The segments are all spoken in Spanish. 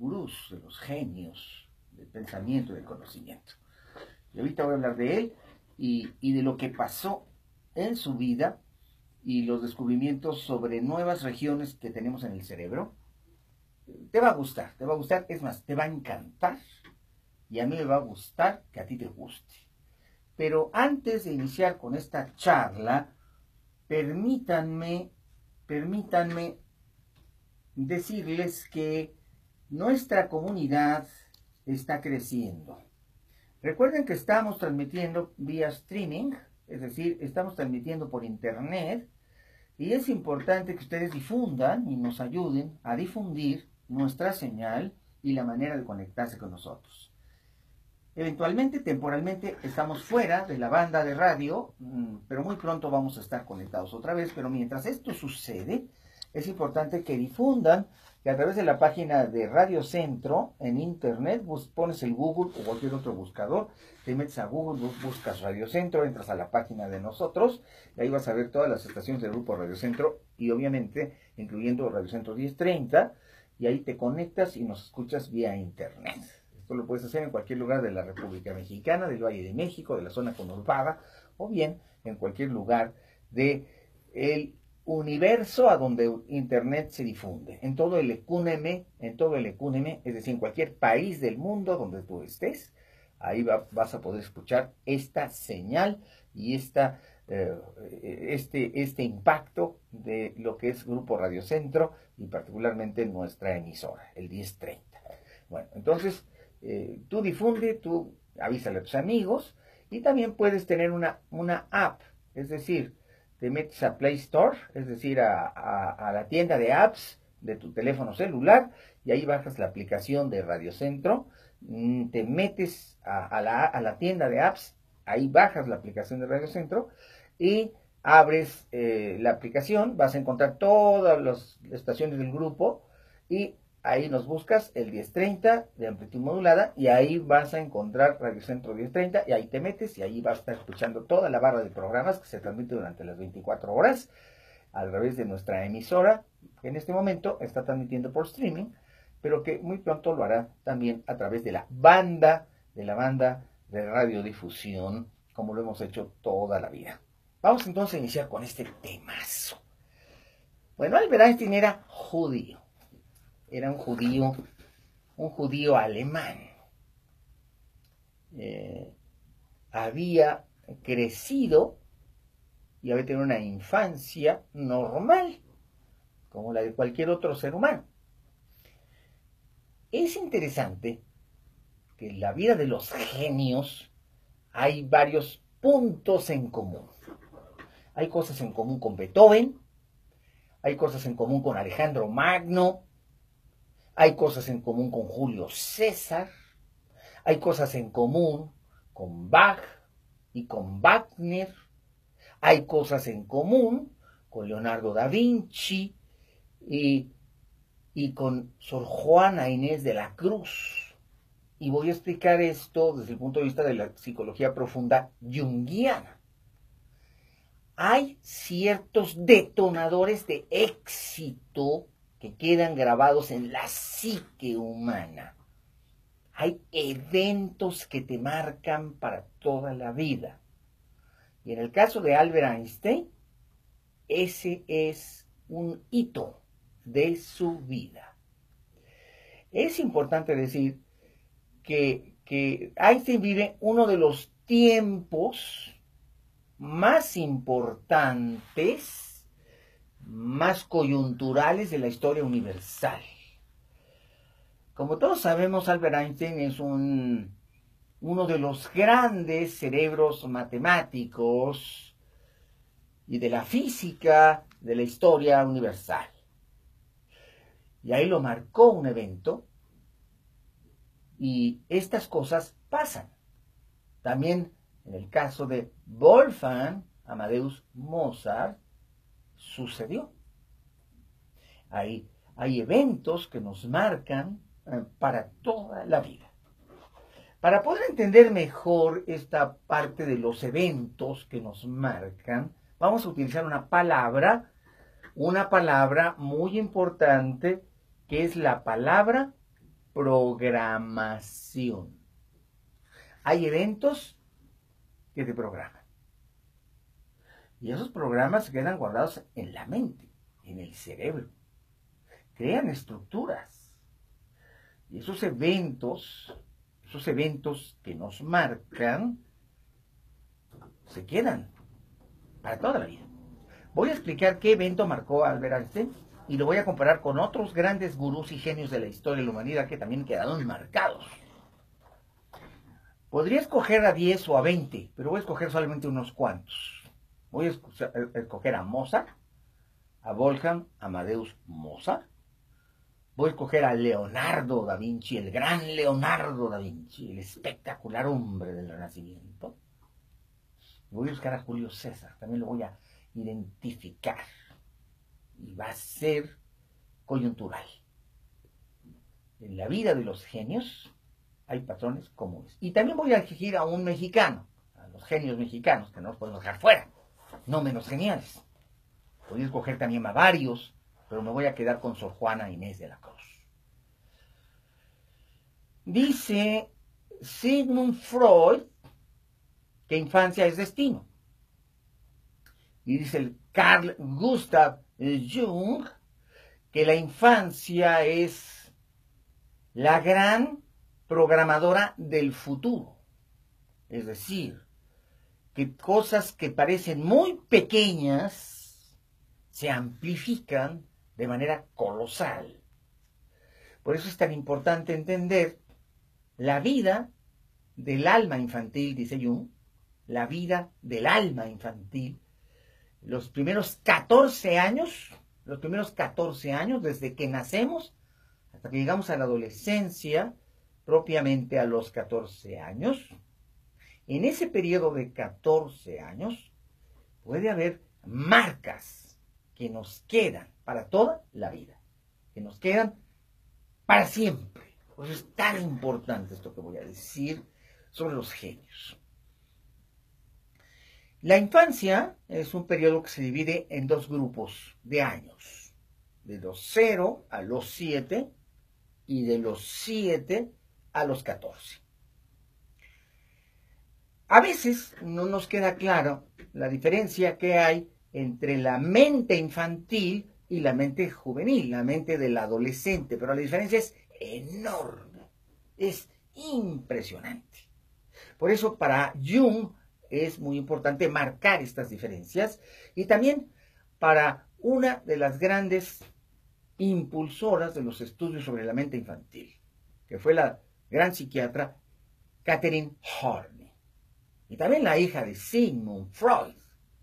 gurús, de los genios del pensamiento y del conocimiento. Y ahorita voy a hablar de él y de lo que pasó en su vida y los descubrimientos sobre nuevas regiones que tenemos en el cerebro. Te va a gustar, es más, te va a encantar y a mí me va a gustar que a ti te guste. Pero antes de iniciar con esta charla, permítanme decirles que nuestra comunidad está creciendo. Recuerden que estamos transmitiendo vía streaming, es decir, estamos transmitiendo por internet, y es importante que ustedes difundan y nos ayuden a difundir nuestra señal y la manera de conectarse con nosotros. Eventualmente, temporalmente, estamos fuera de la banda de radio, pero muy pronto vamos a estar conectados otra vez. Pero mientras esto sucede, es importante que difundan, que a través de la página de Radio Centro en internet, pones el Google o cualquier otro buscador, te metes a Google, buscas Radio Centro, entras a la página de nosotros, y ahí vas a ver todas las estaciones del grupo Radio Centro, y obviamente incluyendo Radio Centro 1030, y ahí te conectas y nos escuchas vía internet. Esto lo puedes hacer en cualquier lugar de la República Mexicana, del Valle de México, de la zona conurbada, o bien en cualquier lugar del universo a donde internet se difunde, en todo el ecúneme, es decir, en cualquier país del mundo donde tú estés, ahí vas a poder escuchar esta señal y este impacto de lo que es Grupo Radio Centro y particularmente nuestra emisora, el 1030. Bueno, entonces tú difunde, tú avísale a tus amigos y también puedes tener una app, es decir, te metes a Play Store, es decir, a la tienda de apps de tu teléfono celular y ahí bajas la aplicación de Radio Centro, te metes a la tienda de apps, ahí bajas la aplicación de Radio Centro y abres la aplicación, vas a encontrar todas las estaciones del grupo y ahí nos buscas el 1030 de amplitud modulada y ahí vas a encontrar Radio Centro 1030 y ahí te metes y ahí vas a estar escuchando toda la barra de programas que se transmite durante las 24 horas a través de nuestra emisora, que en este momento está transmitiendo por streaming, pero que muy pronto lo hará también a través de la banda de radiodifusión, como lo hemos hecho toda la vida. Vamos entonces a iniciar con este temazo. Bueno, Albert Einstein era judío. Era un judío alemán. Había crecido y había tenido una infancia normal, como la de cualquier otro ser humano. Es interesante que en la vida de los genios hay varios puntos en común. Hay cosas en común con Beethoven, hay cosas en común con Alejandro Magno, hay cosas en común con Julio César, hay cosas en común con Bach y con Wagner, hay cosas en común con Leonardo da Vinci y con Sor Juana Inés de la Cruz. Y voy a explicar esto desde el punto de vista de la psicología profunda junguiana. Hay ciertos detonadores de éxito que quedan grabados en la psique humana. Hay eventos que te marcan para toda la vida. Y en el caso de Albert Einstein, ese es un hito de su vida. Es importante decir que Einstein vive uno de los tiempos más importantes, más coyunturales de la historia universal. Como todos sabemos, Albert Einstein es uno de los grandes cerebros matemáticos y de la física de la historia universal. Y ahí lo marcó un evento y estas cosas pasan. También en el caso de Wolfgang Amadeus Mozart sucedió. Hay eventos que nos marcan para toda la vida. Para poder entender mejor esta parte de los eventos que nos marcan, vamos a utilizar una palabra muy importante, que es la palabra programación. Hay eventos que te programan. Y esos programas se quedan guardados en la mente, en el cerebro. Crean estructuras. Y esos eventos que nos marcan, se quedan para toda la vida. Voy a explicar qué evento marcó a Albert Einstein y lo voy a comparar con otros grandes gurús y genios de la historia de la humanidad que también quedaron marcados. Podría escoger a 10 o a 20, pero voy a escoger solamente unos cuantos. Voy a escoger a Mozart, a Wolfgang Amadeus Mozart. Voy a escoger a Leonardo da Vinci, el gran Leonardo da Vinci, el espectacular hombre del Renacimiento. Voy a buscar a Julio César, también lo voy a identificar. Y va a ser coyuntural. En la vida de los genios hay patrones comunes. Y también voy a elegir a un mexicano, a los genios mexicanos, que no los podemos dejar fuera, no menos geniales. Voy a escoger también a varios, pero me voy a quedar con Sor Juana Inés de la Cruz. Dice Sigmund Freud que infancia es destino. Y dice el Carl Gustav Jung que la infancia es la gran programadora del futuro. Es decir, que cosas que parecen muy pequeñas se amplifican de manera colosal. Por eso es tan importante entender la vida del alma infantil, dice Jung, la vida del alma infantil, los primeros 14 años, desde que nacemos hasta que llegamos a la adolescencia, propiamente a los 14 años. En ese periodo de 14 años puede haber marcas que nos quedan para toda la vida, que nos quedan para siempre. Por eso es tan importante esto que voy a decir sobre los genios. La infancia es un periodo que se divide en dos grupos de años, de los 0 a los 7 y de los 7 a los 14. A veces no nos queda claro la diferencia que hay entre la mente infantil y la mente juvenil, la mente del adolescente, pero la diferencia es enorme, es impresionante. Por eso para Jung es muy importante marcar estas diferencias y también para una de las grandes impulsoras de los estudios sobre la mente infantil, que fue la gran psiquiatra Catherine Horney, y también la hija de Sigmund Freud.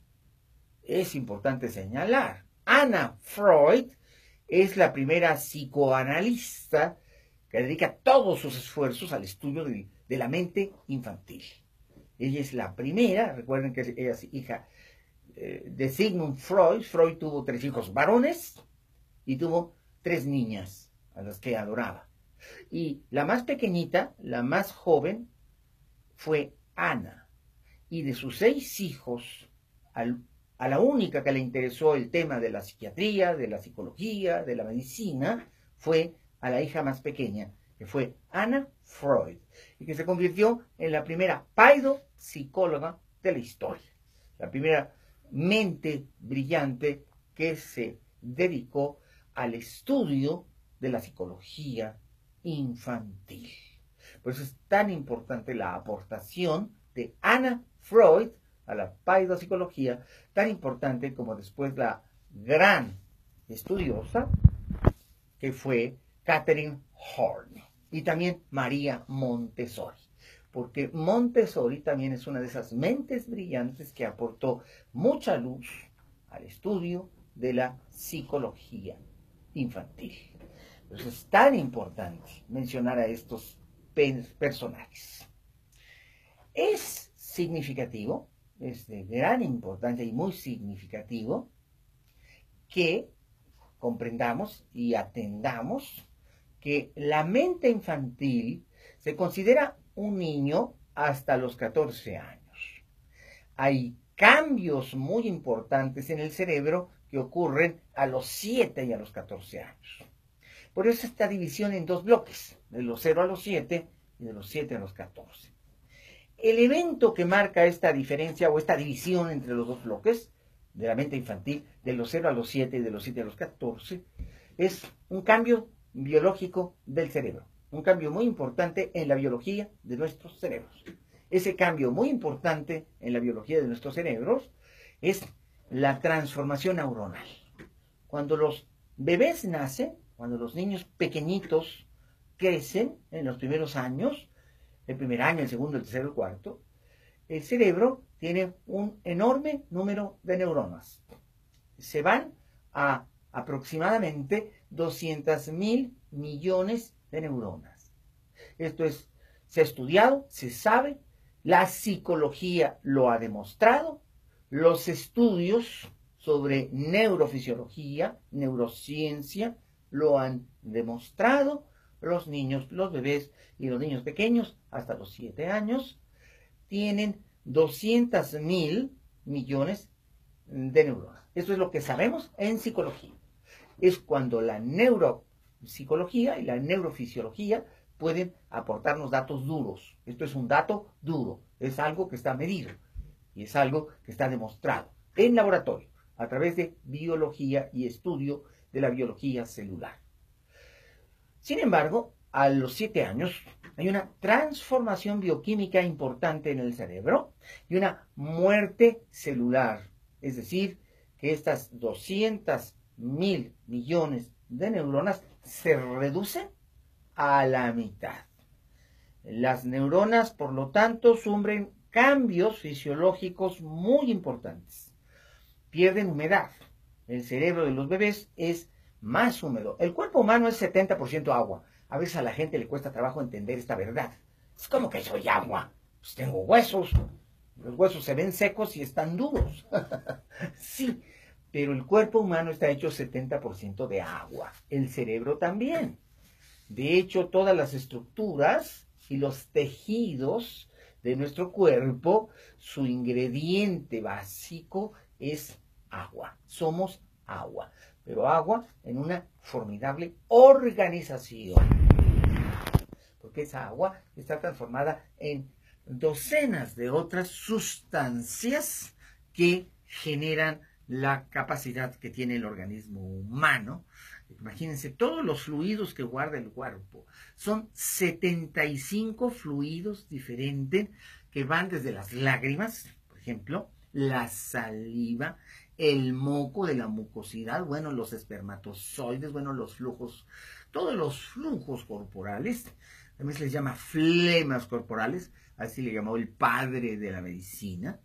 Es importante señalar, Anna Freud es la primera psicoanalista que dedica todos sus esfuerzos al estudio de la mente infantil. Ella es la primera, recuerden que ella es hija de Sigmund Freud. Freud tuvo 3 hijos varones y tuvo 3 niñas a las que adoraba. Y la más pequeñita, la más joven, fue Ana. Y de sus 6 hijos, a la única que le interesó el tema de la psiquiatría, de la psicología, de la medicina, fue a la hija más pequeña, que fue Anna Freud, y que se convirtió en la primera pseudopsicóloga de la historia, la primera mente brillante que se dedicó al estudio de la psicología infantil. Por eso es tan importante la aportación de Anna Freud a la pseudopsicología, tan importante como después la gran estudiosa que fue Catherine Horney, y también María Montessori, porque Montessori también es una de esas mentes brillantes que aportó mucha luz al estudio de la psicología infantil. Entonces es tan importante mencionar a estos personajes. Es significativo, es de gran importancia y muy significativo que comprendamos y atendamos que la mente infantil se considera un niño hasta los 14 años. Hay cambios muy importantes en el cerebro que ocurren a los 7 y a los 14 años. Por eso esta división en dos bloques, de los 0 a los 7 y de los 7 a los 14. El evento que marca esta diferencia o esta división entre los dos bloques de la mente infantil, de los 0 a los 7 y de los 7 a los 14, es un cambio biológico del cerebro, un cambio muy importante en la biología de nuestros cerebros. Ese cambio muy importante en la biología de nuestros cerebros es la transformación neuronal. Cuando los bebés nacen, cuando los niños pequeñitos crecen en los primeros años, el primer año, el segundo, el tercero, el cuarto, el cerebro tiene un enorme número de neuronas. Se van a aproximadamente 200.000 millones de neuronas. Esto se ha estudiado, se sabe, la psicología lo ha demostrado, los estudios sobre neurofisiología, neurociencia, lo han demostrado. Los niños, los bebés y los niños pequeños, hasta los 7 años, tienen 200.000 millones de neuronas. Esto es lo que sabemos en psicología. Es cuando la neuropsicología y la neurofisiología pueden aportarnos datos duros. Esto es un dato duro, es algo que está medido y es algo que está demostrado en laboratorio a través de biología y estudio de la biología celular. Sin embargo, a los 7 años hay una transformación bioquímica importante en el cerebro y una muerte celular. Es decir, que estas 200.000 millones de neuronas se reducen a la mitad. Las neuronas, por lo tanto, sufren cambios fisiológicos muy importantes. Pierden humedad. El cerebro de los bebés es más húmedo. El cuerpo humano es 70% agua. A veces a la gente le cuesta trabajo entender esta verdad. Es como que soy agua. Pues tengo huesos. Los huesos se ven secos y están duros. Sí, pero el cuerpo humano está hecho 70% de agua. El cerebro también. De hecho, todas las estructuras y los tejidos de nuestro cuerpo, su ingrediente básico es agua. Somos agua, pero agua en una formidable organización, porque esa agua está transformada en docenas de otras sustancias que generan la capacidad que tiene el organismo humano. Imagínense todos los fluidos que guarda el cuerpo. Son 75 fluidos diferentes que van desde las lágrimas, por ejemplo, la saliva, el moco de la mucosidad, bueno, los espermatozoides, bueno, los flujos, todos los flujos corporales. También se les llama flemas corporales, así le llamó el padre de la medicina.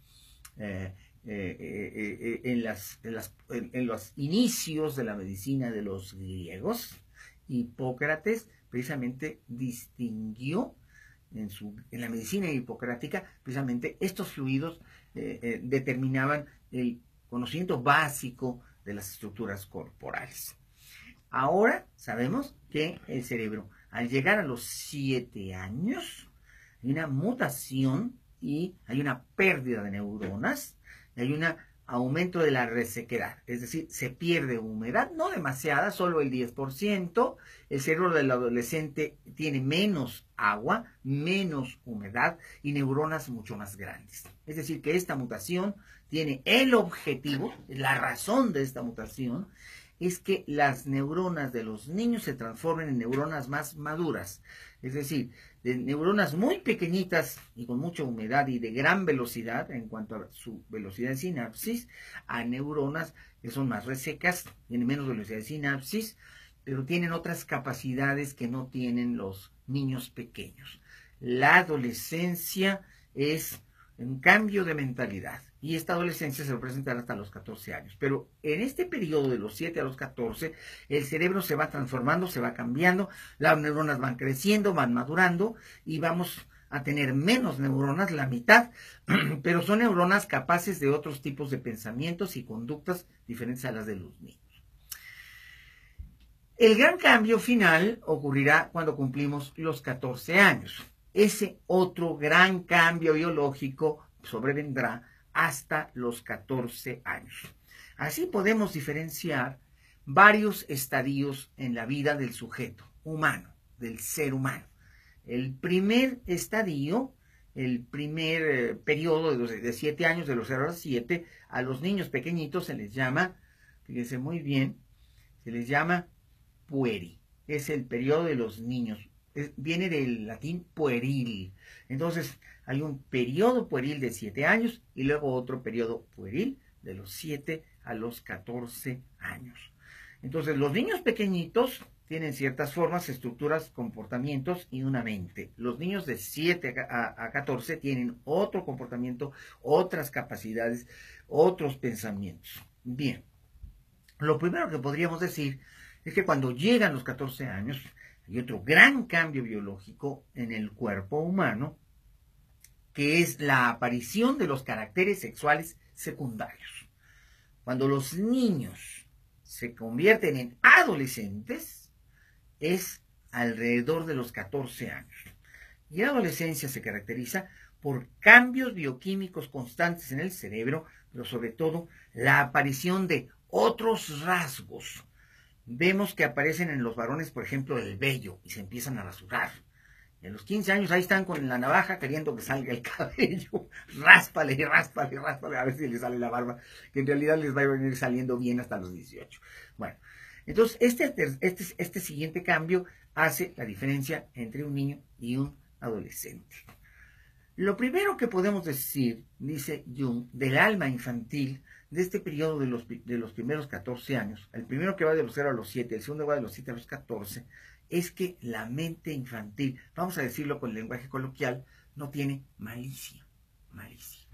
En los inicios de la medicina de los griegos, Hipócrates precisamente distinguió en la medicina hipocrática, precisamente estos fluidos determinaban el conocimiento básico de las estructuras corporales. Ahora sabemos que el cerebro, al llegar a los 7 años, hay una mutación y hay una pérdida de neuronas, y hay un aumento de la resequedad, es decir, se pierde humedad, no demasiada, solo el 10%, el cerebro del adolescente tiene menos agua, menos humedad y neuronas mucho más grandes. Es decir, que esta mutación tiene el objetivo, la razón de esta mutación, es que las neuronas de los niños se transformen en neuronas más maduras, es decir, de neuronas muy pequeñitas y con mucha humedad y de gran velocidad en cuanto a su velocidad de sinapsis, a neuronas que son más resecas, tienen menos velocidad de sinapsis, pero tienen otras capacidades que no tienen los niños pequeños. La adolescencia es un cambio de mentalidad y esta adolescencia se va a presentar hasta los 14 años. Pero en este periodo de los 7 a los 14, el cerebro se va transformando, se va cambiando, las neuronas van creciendo, van madurando y vamos a tener menos neuronas, la mitad, pero son neuronas capaces de otros tipos de pensamientos y conductas diferentes a las de los niños. El gran cambio final ocurrirá cuando cumplimos los 14 años. Ese otro gran cambio biológico sobrevendrá hasta los 14 años. Así podemos diferenciar varios estadios en la vida del sujeto humano, del ser humano. El primer estadio, el primer periodo de 7 años, de los 0 a los 7, a los niños pequeñitos se les llama, fíjense muy bien, se les llama pueri. Es el periodo de los niños. Viene del latín pueril. Entonces, hay un periodo pueril de 7 años y luego otro periodo pueril de los 7 a los 14 años. Entonces, los niños pequeñitos tienen ciertas formas, estructuras, comportamientos y una mente. Los niños de 7 a 14 tienen otro comportamiento, otras capacidades, otros pensamientos. Bien, lo primero que podríamos decir es que cuando llegan los 14 años, hay otro gran cambio biológico en el cuerpo humano, que es la aparición de los caracteres sexuales secundarios. Cuando los niños se convierten en adolescentes, es alrededor de los 14 años. Y la adolescencia se caracteriza por cambios bioquímicos constantes en el cerebro, pero sobre todo la aparición de otros rasgos. Vemos que aparecen en los varones, por ejemplo, el vello, y se empiezan a rasurar. Y a los 15 años ahí están con la navaja queriendo que salga el cabello. Ráspale, ráspale, ráspale, a ver si le sale la barba, que en realidad les va a venir saliendo bien hasta los 18. Bueno, entonces este siguiente cambio hace la diferencia entre un niño y un adolescente. Lo primero que podemos decir, dice Jung, del alma infantil, de este periodo de los primeros 14 años, el primero que va de los 0 a los 7, el segundo va de los 7 a los 14, es que la mente infantil, vamos a decirlo con el lenguaje coloquial, no tiene malicia. Malicia.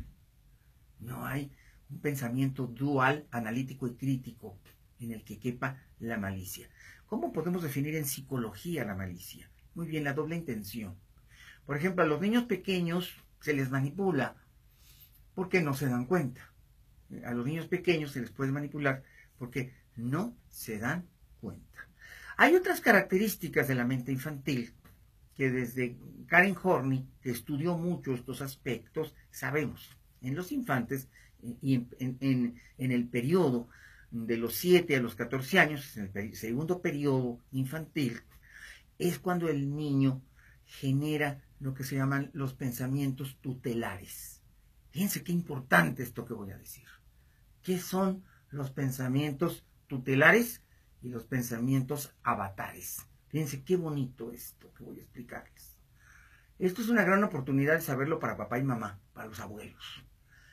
No hay un pensamiento dual, analítico y crítico en el que quepa la malicia. ¿Cómo podemos definir en psicología la malicia? Muy bien, la doble intención. Por ejemplo, a los niños pequeños se les manipula porque no se dan cuenta. A los niños pequeños se les puede manipular porque no se dan cuenta. Hay otras características de la mente infantil que desde Karen Horney, que estudió mucho estos aspectos, sabemos. En los infantes y en el periodo de los 7 a los 14 años, en el segundo periodo infantil, es cuando el niño genera lo que se llaman los pensamientos tutelares. Fíjense qué importante esto que voy a decir. ¿Qué son los pensamientos tutelares y los pensamientos avatares? Fíjense qué bonito esto que voy a explicarles. Esto es una gran oportunidad de saberlo para papá y mamá, para los abuelos.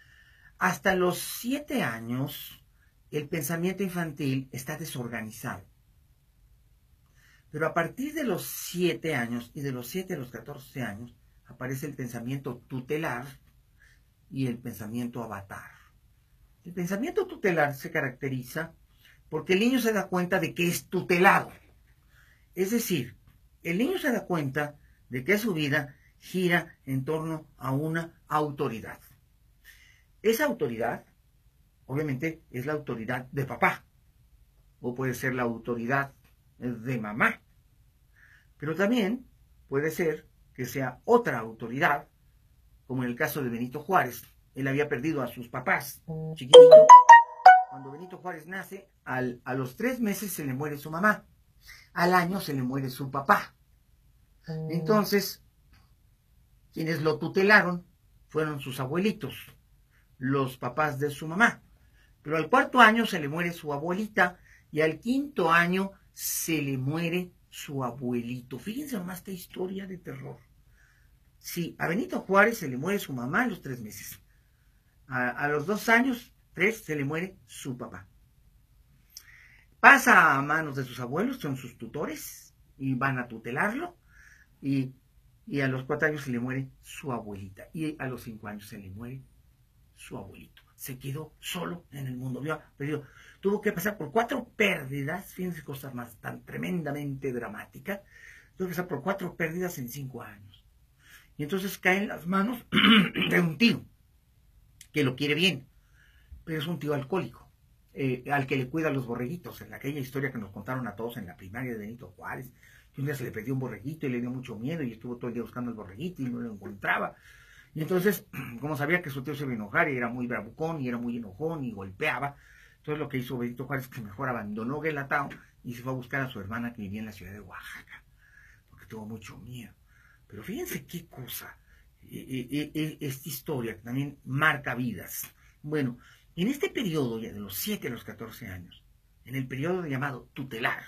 Hasta los 7 años, el pensamiento infantil está desorganizado. Pero a partir de los 7 años y de los 7 a los 14 años, aparece el pensamiento tutelar y el pensamiento avatar. El pensamiento tutelar se caracteriza porque el niño se da cuenta de que es tutelado. Es decir, el niño se da cuenta de que su vida gira en torno a una autoridad. Esa autoridad, obviamente, es la autoridad de papá, o puede ser la autoridad de mamá, pero también puede ser que sea otra autoridad, como en el caso de Benito Juárez. Él había perdido a sus papás chiquitito. Cuando Benito Juárez nace, a los 3 meses se le muere su mamá, al año se le muere su papá. Entonces, quienes lo tutelaron fueron sus abuelitos, los papás de su mamá. Pero al 4.º año se le muere su abuelita y al 5.º año se le muere su abuelito. Fíjense nomás esta historia de terror. Sí, a Benito Juárez se le muere su mamá a los 3 meses. A los 2 años, 3, se le muere su papá. Pasa a manos de sus abuelos, son sus tutores, y van a tutelarlo. Y a los 4 años se le muere su abuelita. Y a los 5 años se le muere su abuelito. Se quedó solo en el mundo. Tuvo que pasar por 4 pérdidas. Fíjense cosas más tan tremendamente dramáticas. Tuvo que pasar por 4 pérdidas en 5 años. Y entonces cae en las manos de un tío que lo quiere bien, pero es un tío alcohólico, al que le cuida los borreguitos. En aquella historia que nos contaron a todos en la primaria de Benito Juárez, que un día se le perdió un borreguito y le dio mucho miedo y estuvo todo el día buscando el borreguito y no lo encontraba. Y entonces, como sabía que su tío se iba a enojar y era muy bravucón y era muy enojón y golpeaba, Entonces lo que hizo Benito Juárez es que mejor abandonó Guelatao y se fue a buscar a su hermana que vivía en la ciudad de Oaxaca, porque tuvo mucho miedo. Pero fíjense qué cosa, esta historia que también marca vidas. Bueno, en este periodo, ya de los 7 a los 14 años, en el periodo llamado tutelar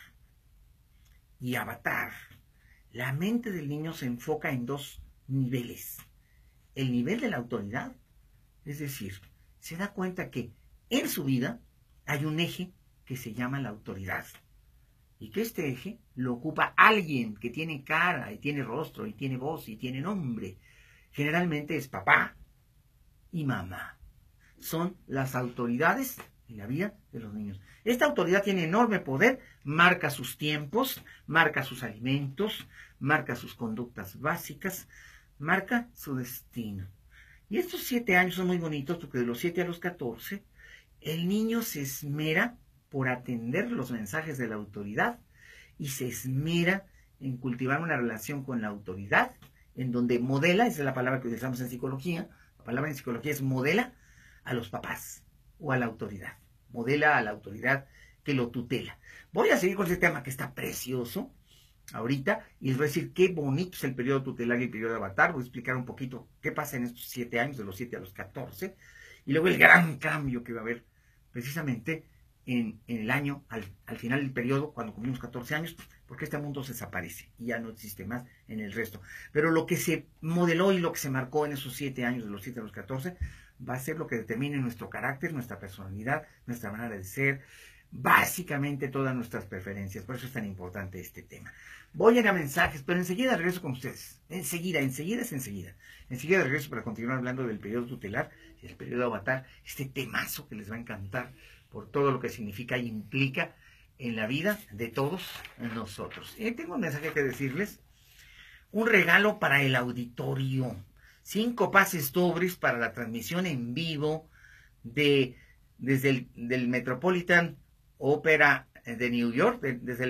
y avatar, la mente del niño se enfoca en dos niveles. El nivel de la autoridad, es decir, se da cuenta que en su vida hay un eje que se llama la autoridad y que este eje lo ocupa alguien que tiene cara y tiene rostro y tiene voz y tiene nombre. Generalmente es papá y mamá. Son las autoridades en la vida de los niños. Esta autoridad tiene enorme poder, marca sus tiempos, marca sus alimentos, marca sus conductas básicas, marca su destino. Y estos 7 años son muy bonitos porque de los 7 a los 14, el niño se esmera por atender los mensajes de la autoridad y se esmera en cultivar una relación con la autoridad, en donde modela, esa es la palabra que utilizamos en psicología, la palabra en psicología es modela a los papás o a la autoridad, modela a la autoridad que lo tutela. Voy a seguir con este tema que está precioso ahorita y les voy a decir qué bonito es el periodo tutelar y el periodo de avatar. Voy a explicar un poquito qué pasa en estos 7 años, de los 7 a los 14, y luego el gran cambio que va a haber precisamente en el año, al final del periodo, cuando cumplimos 14 años, porque este mundo se desaparece y ya no existe más en el resto. Pero lo que se modeló y lo que se marcó en esos 7 años, de los 7 a los 14, va a ser lo que determine nuestro carácter, nuestra personalidad, nuestra manera de ser, básicamente todas nuestras preferencias. Por eso es tan importante este tema. Voy a ir a mensajes, pero enseguida regreso con ustedes. Enseguida es enseguida. Enseguida regreso para continuar hablando del periodo tutelar y del periodo avatar, este temazo que les va a encantar por todo lo que significa e implica en la vida de todos nosotros. Y tengo un mensaje que decirles. Un regalo para el auditorio. 5 pases dobles para la transmisión en vivo desde el Metropolitan Opera de New York,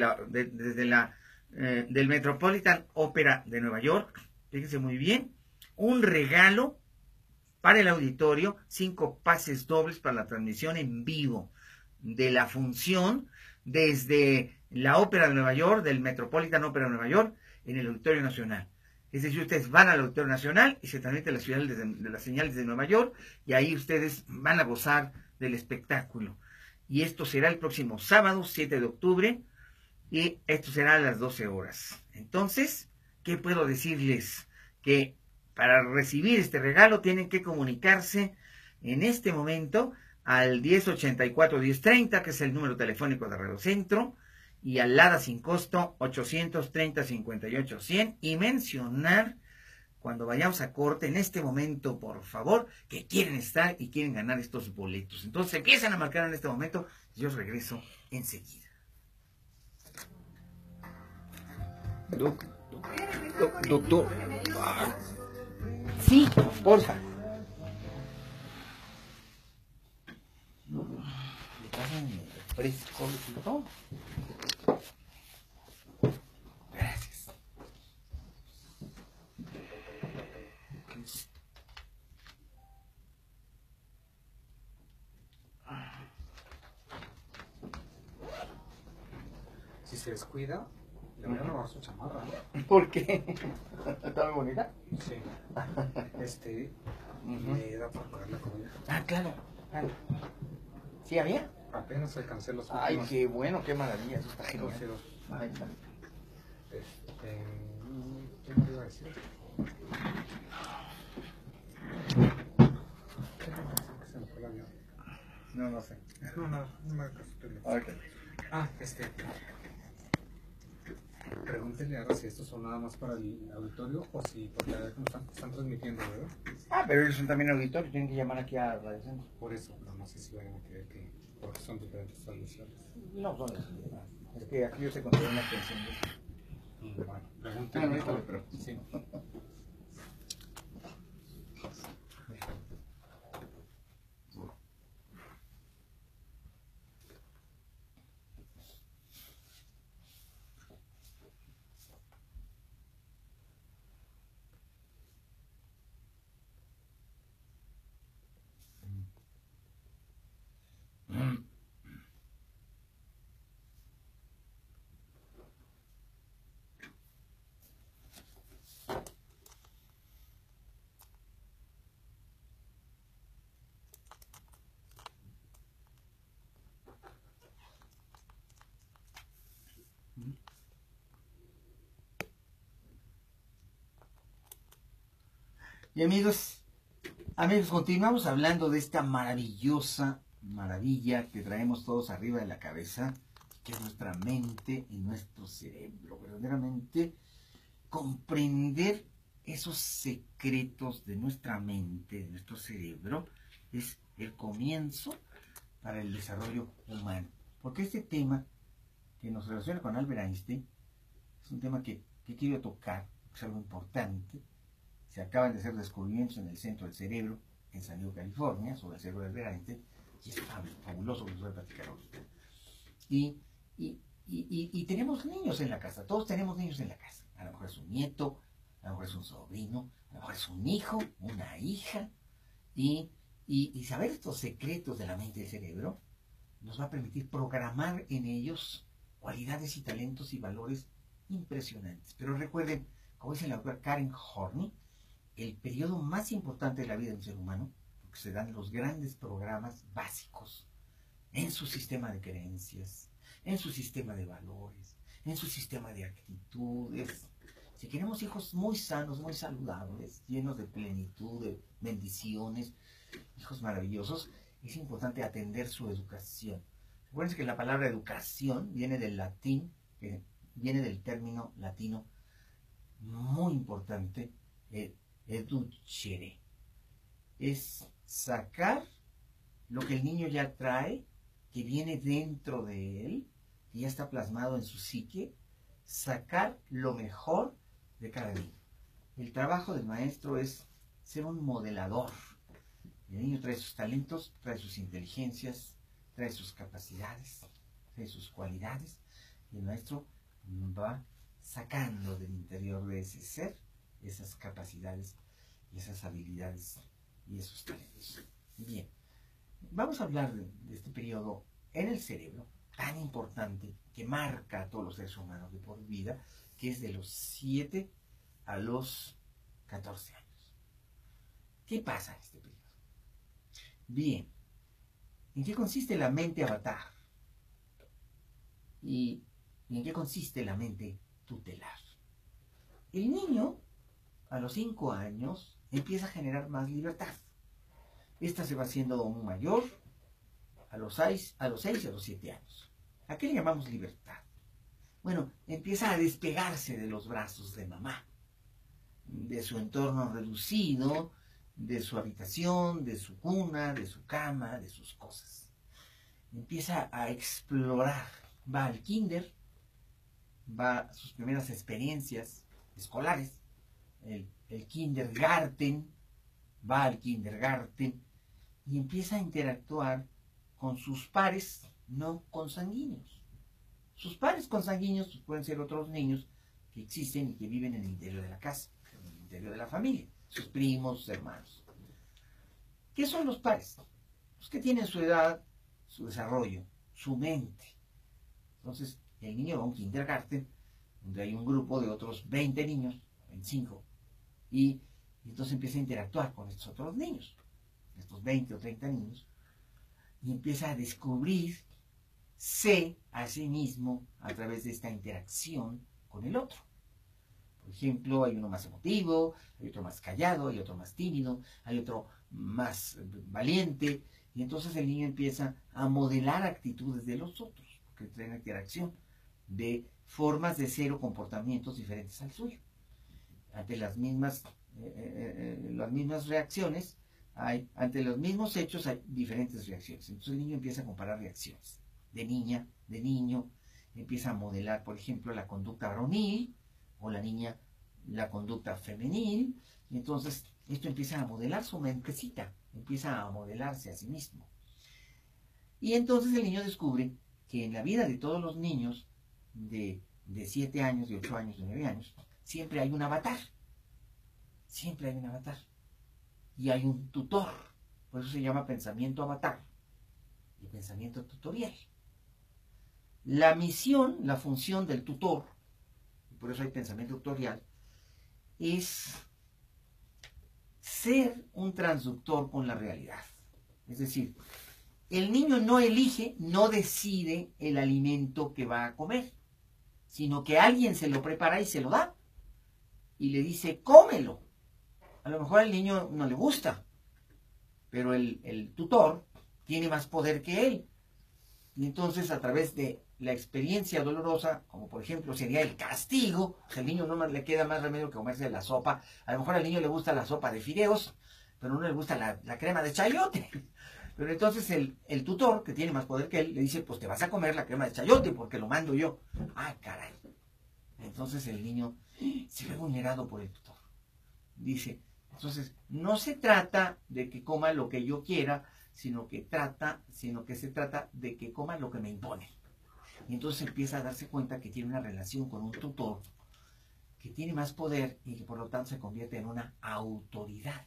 del Metropolitan Opera de Nueva York. Fíjense muy bien. Un regalo para el auditorio, 5 pases dobles para la transmisión en vivo de la función desde la Ópera de Nueva York, del Metropolitan Opera de Nueva York, en el Auditorio Nacional. Es decir, ustedes van al Auditorio Nacional y se transmite la señal desde Nueva York y ahí ustedes van a gozar del espectáculo. Y esto será el próximo sábado, 7 de octubre, y esto será a las 12 horas. Entonces, ¿qué puedo decirles? Que para recibir este regalo tienen que comunicarse en este momento al 1084-1030, que es el número telefónico de Radio Centro, y al LADA sin costo 830-58-100, y mencionar cuando vayamos a corte en este momento, por favor, que quieren estar y quieren ganar estos boletos. Entonces empiezan a marcar en este momento. Yo regreso enseguida. Doctor. Sí, porfa. ¿Le pasan el fresco? Gracias. Si se descuida, le voy a robar su chamarra, ¿no? ¿Por qué? ¿Está muy bonita? Sí. Me da por pagar la comida. Ah, claro. ¿Sí había? Apenas alcancé los últimos. Ay, qué bueno, qué maravilla. Eso está genial. 12. Ay, está. ¿Qué me iba a decir? ¿Qué me parece que se me fue el avión? No sé. No me hagas caso. Ok. Pregúntele ahora si estos son nada más para el auditorio o si, porque a ver cómo están transmitiendo, ¿verdad? Ah, pero ellos son también auditorios, tienen que llamar aquí a Radio Centro. Por eso, pero no sé si vayan a querer que, porque son diferentes transmisiones. No son esas. Es que aquí yo se considera una pensión. Bueno, pregúntele, pero sí. Y amigos, continuamos hablando de esta maravillosa maravilla que traemos todos arriba de la cabeza, que es nuestra mente y nuestro cerebro. Verdaderamente comprender esos secretos de nuestra mente, de nuestro cerebro, es el comienzo para el desarrollo humano. Porque este tema que nos relaciona con Albert Einstein es un tema que quiero tocar, es algo importante. Se acaban de hacer descubrimientos en el centro del cerebro, en San Diego, California, sobre el cerebro de Albert Einstein, y es fabuloso que nos voy a platicar ahora. Y tenemos niños en la casa, todos tenemos niños en la casa. A lo mejor es un nieto, a lo mejor es un sobrino, a lo mejor es un hijo, una hija, y saber estos secretos de la mente y del cerebro nos va a permitir programar en ellos cualidades y talentos y valores impresionantes. Pero recuerden, como dice la doctora Karen Horney, el periodo más importante de la vida de un ser humano, porque se dan los grandes programas básicos en su sistema de creencias, en su sistema de valores, en su sistema de actitudes. Si queremos hijos muy sanos, muy saludables, llenos de plenitud, de bendiciones, hijos maravillosos, es importante atender su educación. Recuerden que la palabra educación viene del latín, viene del término latino muy importante, educere. Es sacar lo que el niño ya trae, que viene dentro de él, que ya está plasmado en su psique, sacar lo mejor de cada niño. El trabajo del maestro es ser un modelador. El niño trae sus talentos, trae sus inteligencias, trae sus capacidades, trae sus cualidades, y el maestro va sacando del interior de ese ser esas capacidades y esas habilidades y esos talentos. Bien, vamos a hablar de este periodo en el cerebro tan importante que marca a todos los seres humanos de por vida, que es de los 7 a los 14 años. ¿Qué pasa en este periodo? Bien, ¿en qué consiste la mente avatar? ¿Y en qué consiste la mente tutelar? El niño, a los 5 años, empieza a generar más libertad. Esta se va haciendo mayor a los 6 y a los 7 años. ¿A qué le llamamos libertad? Bueno, empieza a despegarse de los brazos de mamá, de su entorno reducido, de su habitación, de su cuna, de su cama, de sus cosas. Empieza a explorar. Va al kinder, va a sus primeras experiencias escolares, el kindergarten, va al kindergarten y empieza a interactuar con sus pares no consanguíneos. Sus pares consanguíneos pueden ser otros niños que existen y que viven en el interior de la casa, en el interior de la familia, sus primos, sus hermanos. ¿Qué son los pares? Los que tienen su edad, su desarrollo, su mente. Entonces, el niño va a un kindergarten, donde hay un grupo de otros 20 niños, 25, y entonces empieza a interactuar con estos otros niños, estos 20 o 30 niños, y empieza a descubrirse a sí mismo a través de esta interacción con el otro. Por ejemplo, hay uno más emotivo, hay otro más callado, hay otro más tímido, hay otro más valiente, y entonces el niño empieza a modelar actitudes de los otros, porque traen interacción de formas de ser o comportamientos diferentes al suyo. Ante las mismas reacciones, ante los mismos hechos hay diferentes reacciones. Entonces el niño empieza a comparar reacciones de niña, de niño, empieza a modelar, por ejemplo, la conducta varonil, o la niña la conducta femenil, y entonces esto empieza a modelar su mentecita, empieza a modelarse a sí mismo. Y entonces el niño descubre que en la vida de todos los niños de 7 años, de 8 años, de 9 años, siempre hay un avatar. Siempre hay un avatar. Y hay un tutor. Por eso se llama pensamiento avatar y pensamiento tutorial. La misión, la función del tutor, y por eso hay pensamiento tutorial, es ser un transductor con la realidad. Es decir, el niño no elige, no decide el alimento que va a comer, sino que alguien se lo prepara y se lo da. Y le dice, cómelo. A lo mejor al niño no le gusta, pero el tutor tiene más poder que él. Y entonces a través de la experiencia dolorosa, como por ejemplo sería el castigo, pues al niño no le queda más remedio que comerse la sopa. A lo mejor al niño le gusta la sopa de fideos, pero no le gusta la crema de chayote. Pero entonces el tutor, que tiene más poder que él, le dice, pues te vas a comer la crema de chayote porque lo mando yo. Ah, caray. Entonces el niño se ve vulnerado por el tutor. Dice, entonces no se trata de que coma lo que yo quiera, sino que se trata de que coma lo que me impone. Y entonces empieza a darse cuenta que tiene una relación con un tutor que tiene más poder y que por lo tanto se convierte en una autoridad.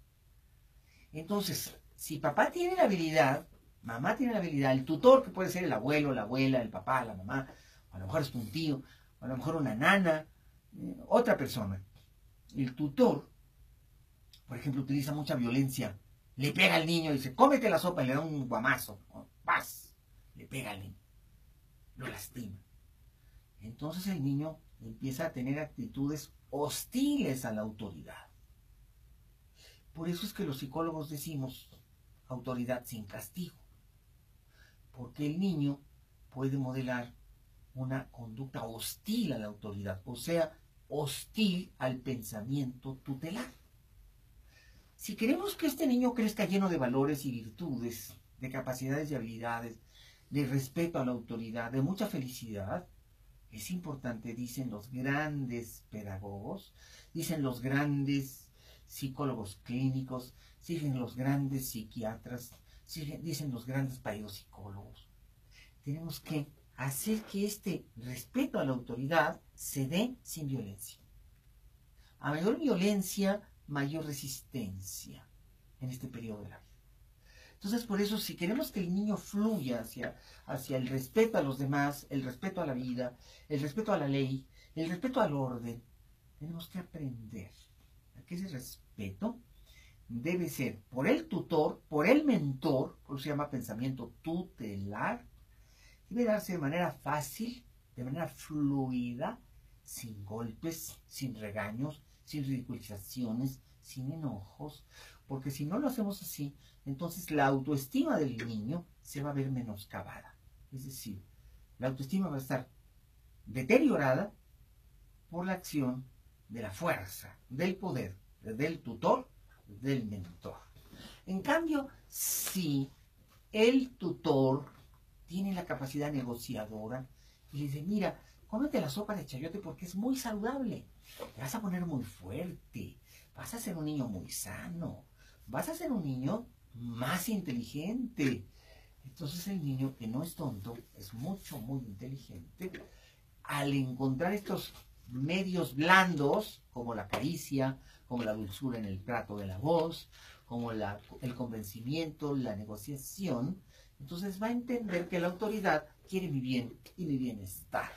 Entonces, si papá tiene la habilidad, mamá tiene la habilidad, el tutor, que puede ser el abuelo, la abuela, el papá, la mamá, a lo mejor es un tío, a lo mejor una nana, otra persona. El tutor, por ejemplo, utiliza mucha violencia, le pega al niño y dice, cómete la sopa y le da un guamazo, ¡paz! Le pega al niño, lo lastima. Entonces el niño empieza a tener actitudes hostiles a la autoridad. Por eso es que los psicólogos decimos autoridad sin castigo, porque el niño puede modelar una conducta hostil a la autoridad, o sea, hostil al pensamiento tutelar. Si queremos que este niño crezca lleno de valores y virtudes, de capacidades y habilidades, de respeto a la autoridad, de mucha felicidad, es importante, dicen los grandes pedagogos, dicen los grandes psicólogos clínicos, dicen los grandes psiquiatras, dicen los grandes parapsicólogos. Tenemos que hacer que este respeto a la autoridad se dé sin violencia. A mayor violencia, mayor resistencia en este periodo de la vida. Entonces, por eso, si queremos que el niño fluya hacia el respeto a los demás, el respeto a la vida, el respeto a la ley, el respeto al orden, tenemos que aprender a que ese respeto debe ser por el tutor, por el mentor, por eso se llama pensamiento tutelar, debe darse de manera fácil, de manera fluida, sin golpes, sin regaños, sin ridiculizaciones, sin enojos, porque si no lo hacemos así, entonces la autoestima del niño se va a ver menoscabada. Es decir, la autoestima va a estar deteriorada por la acción de la fuerza, del poder, del tutor, del mentor. En cambio, si el tutor tiene la capacidad negociadora y le dice, mira, cómete la sopa de chayote porque es muy saludable, te vas a poner muy fuerte, vas a ser un niño muy sano, vas a ser un niño más inteligente. Entonces el niño, que no es tonto, es mucho, muy inteligente, al encontrar estos medios blandos, como la caricia, como la dulzura en el trato de la voz, como el convencimiento, la negociación, entonces va a entender que la autoridad quiere mi bien y mi bienestar.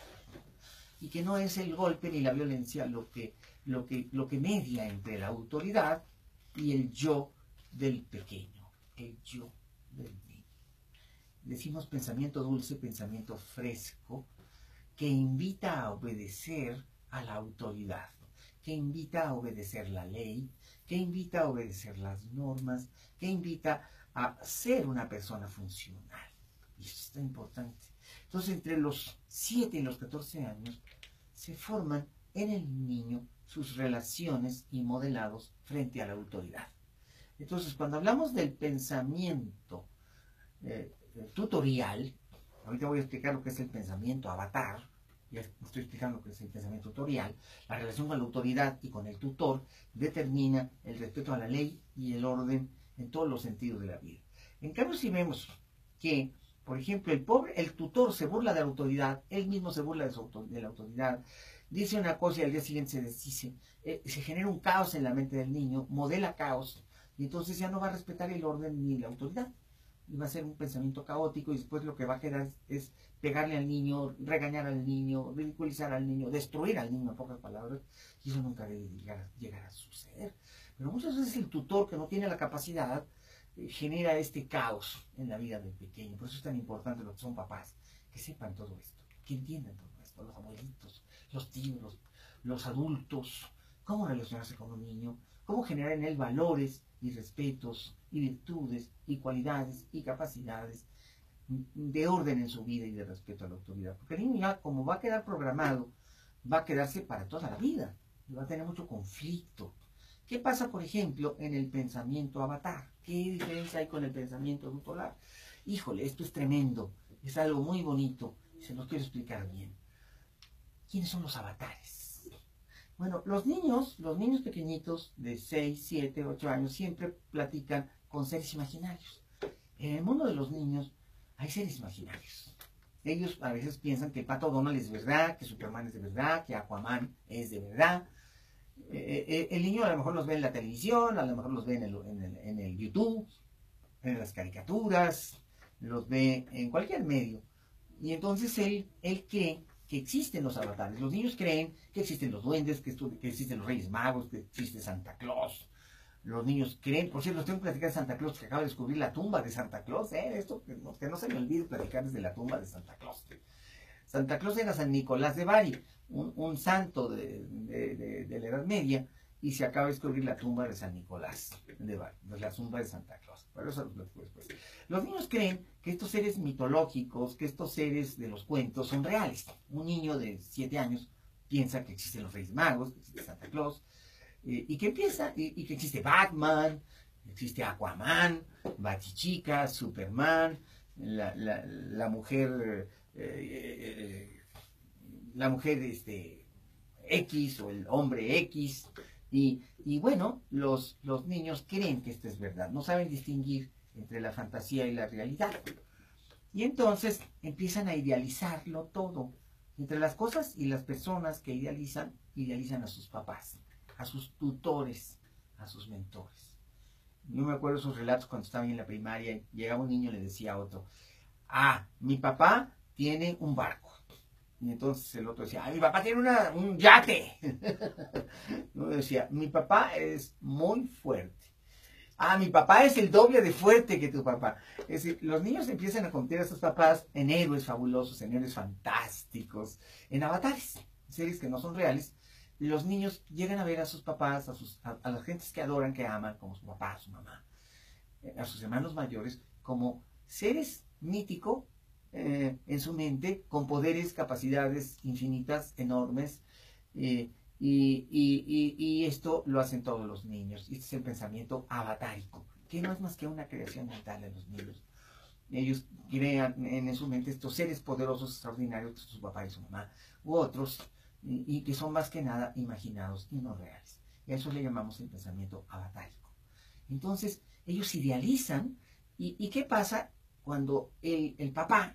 Y que no es el golpe ni la violencia lo que media entre la autoridad y el yo del pequeño, el yo del niño. Decimos pensamiento dulce, pensamiento fresco, que invita a obedecer a la autoridad, que invita a obedecer la ley, que invita a obedecer las normas, que invita a ser una persona funcional. Y eso está importante. Entonces, entre los 7 y los 14 años, se forman en el niño sus relaciones y modelados frente a la autoridad. Entonces, cuando hablamos del pensamiento tutorial, ahorita voy a explicar lo que es el pensamiento avatar, ya estoy explicando lo que es el pensamiento tutorial, la relación con la autoridad y con el tutor determina el respeto a la ley y el orden en todos los sentidos de la vida. En cambio, si vemos que, por ejemplo, el tutor se burla de la autoridad, él mismo se burla de la autoridad, dice una cosa y al día siguiente se desdice, se genera un caos en la mente del niño, modela caos, y entonces ya no va a respetar el orden ni la autoridad. Y va a ser un pensamiento caótico y después lo que va a quedar es pegarle al niño, regañar al niño, ridiculizar al niño, destruir al niño, en pocas palabras, y eso nunca debe llegar a suceder. Pero muchas veces el tutor, que no tiene la capacidad, genera este caos en la vida del pequeño. Por eso es tan importante lo que son papás, que sepan todo esto, que entiendan todo esto, los abuelitos, los tíos, los adultos, cómo relacionarse con un niño, cómo generar en él valores y respetos y virtudes y cualidades y capacidades de orden en su vida y de respeto a la autoridad. Porque el niño ya, como va a quedar programado, va a quedarse para toda la vida, y va a tener mucho conflicto. ¿Qué pasa, por ejemplo, en el pensamiento avatar? ¿Qué diferencia hay con el pensamiento bipolar? Híjole, esto es tremendo, es algo muy bonito, y se los quiero explicar bien. ¿Quiénes son los avatares? Bueno, los niños pequeñitos de 6, 7, 8 años siempre platican con seres imaginarios. En el mundo de los niños hay seres imaginarios. Ellos a veces piensan que el Pato Donald es verdad, que Superman es de verdad, que Aquaman es de verdad. El niño a lo mejor los ve en la televisión, a lo mejor los ve en el YouTube, en las caricaturas, los ve en cualquier medio. Y entonces él cree que existen los avatares. Los niños creen que existen los duendes, que existen los Reyes Magos, que existe Santa Claus. Los niños creen, por cierto, les tengo que platicar de Santa Claus, que acabo de descubrir la tumba de Santa Claus, esto que no se me olvide platicar desde la tumba de Santa Claus. Santa Claus era San Nicolás de Bari, un santo de la Edad Media, y se acaba de descubrir la tumba de San Nicolás de Bari, la tumba de Santa Claus. Pero eso lo platico después. Los niños creen que estos seres mitológicos, que estos seres de los cuentos son reales. Un niño de 7 años piensa que existen los Reyes Magos, que existe Santa Claus, y que existe Batman, existe Aquaman, Batichica, Superman, la mujer X o el hombre X, y bueno, los niños creen que esto es verdad, no saben distinguir entre la fantasía y la realidad, y entonces empiezan a idealizarlo todo. Entre las cosas y las personas que idealizan a sus papás, a sus tutores, a sus mentores. Yo me acuerdo de esos relatos cuando estaba en la primaria, llegaba un niño y le decía a otro, mi papá tiene un barco. Y entonces el otro decía, mi papá tiene un yate. Yo decía, mi papá es muy fuerte. Mi papá es el doble de fuerte que tu papá. Es decir, los niños empiezan a convertir a sus papás en héroes fabulosos, en héroes fantásticos, en avatares, seres que no son reales. Y los niños llegan a ver a sus papás, a las gentes que adoran, que aman, como su papá, su mamá, a sus hermanos mayores, como seres míticos en su mente, con poderes, capacidades infinitas, enormes, y esto lo hacen todos los niños. Este es el pensamiento avatárico, que no es más que una creación mental de los niños. Ellos crean en su mente estos seres poderosos, extraordinarios, que son su papá y su mamá, u otros, y que son más que nada imaginados y no reales. Y a eso le llamamos el pensamiento avatárico. Entonces, ellos idealizan, y ¿qué pasa cuando el papá,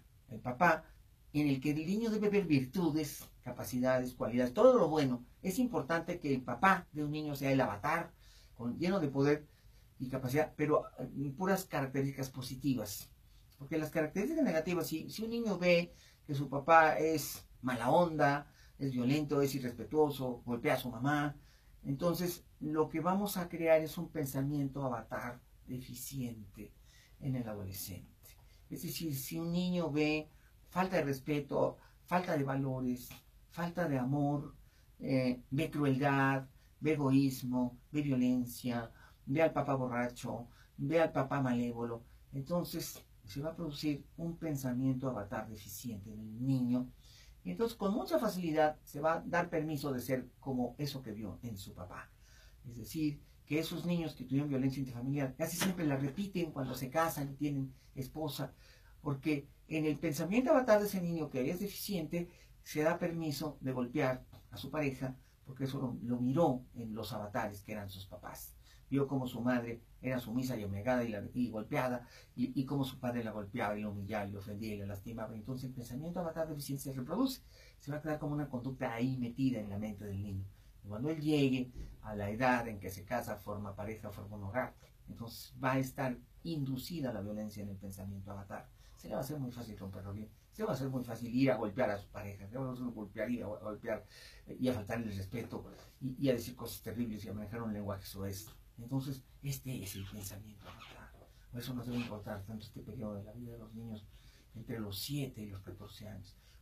en el que el niño debe ver virtudes, capacidades, cualidades, todo lo bueno? Es importante que el papá de un niño sea el avatar, lleno de poder y capacidad, pero puras características positivas. Porque las características negativas, si un niño ve que su papá es mala onda, es violento, es irrespetuoso, golpea a su mamá, entonces lo que vamos a crear es un pensamiento avatar deficiente en el adolescente. Es decir, si un niño ve falta de respeto, falta de valores, falta de amor, ve crueldad, ve egoísmo, ve violencia, ve al papá borracho, ve al papá malévolo, entonces se va a producir un pensamiento avatar deficiente en el niño, y entonces con mucha facilidad se va a dar permiso de ser como eso que vio en su papá. Es decir, que esos niños que tuvieron violencia intrafamiliar casi siempre la repiten cuando se casan y tienen esposa, porque en el pensamiento avatar de ese niño que es deficiente se da permiso de golpear a su pareja, porque eso lo miró en los avatares que eran sus papás. Vio cómo su madre era sumisa y abnegada y golpeada, y cómo su padre la golpeaba y la humillaba y la ofendía y la lastimaba. Entonces el pensamiento avatar deficiente se reproduce, se va a quedar como una conducta ahí metida en la mente del niño. Y cuando él llegue a la edad en que se casa, forma pareja, forma un hogar, entonces va a estar inducida la violencia en el pensamiento avatar. Se le va a hacer muy fácil romperlo bien. Se le va a hacer muy fácil ir a golpear a su pareja, se le va a hacer golpear, ir a golpear y a faltarle el respeto y a decir cosas terribles y a manejar un lenguaje soez. Entonces, este es el pensamiento avatar. Por eso nos debe importar tanto este periodo de la vida de los niños entre los 7 y los 14 años.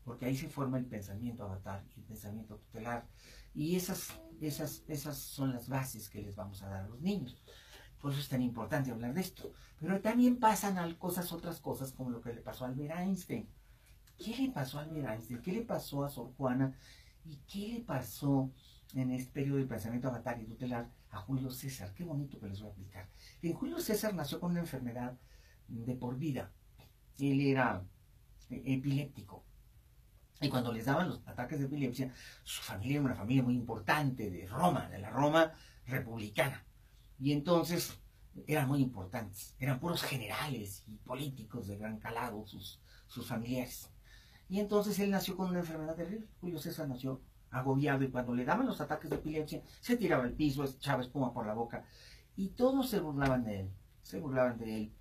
porque ahí se forma el pensamiento avatar y el pensamiento tutelar. Y esas son las bases que les vamos a dar a los niños. Por eso es tan importante hablar de esto. Pero también pasan otras cosas, como lo que le pasó a Albert Einstein. ¿Qué le pasó a Albert Einstein? ¿Qué le pasó a Sor Juana? ¿Y qué le pasó en este periodo de pensamiento avatar y tutelar a Julio César? Qué bonito que les voy a explicar. En Julio César nació con una enfermedad de por vida. Él era epiléptico. Y cuando les daban los ataques de epilepsia, su familia era una familia muy importante de Roma, de la Roma republicana. Y entonces eran muy importantes. Eran puros generales y políticos de gran calado sus familiares. Y entonces él nació con una enfermedad terrible. Julio César nació agobiado y cuando le daban los ataques de epilepsia, se tiraba al piso, echaba espuma por la boca. Y todos se burlaban de él. Se burlaban de él.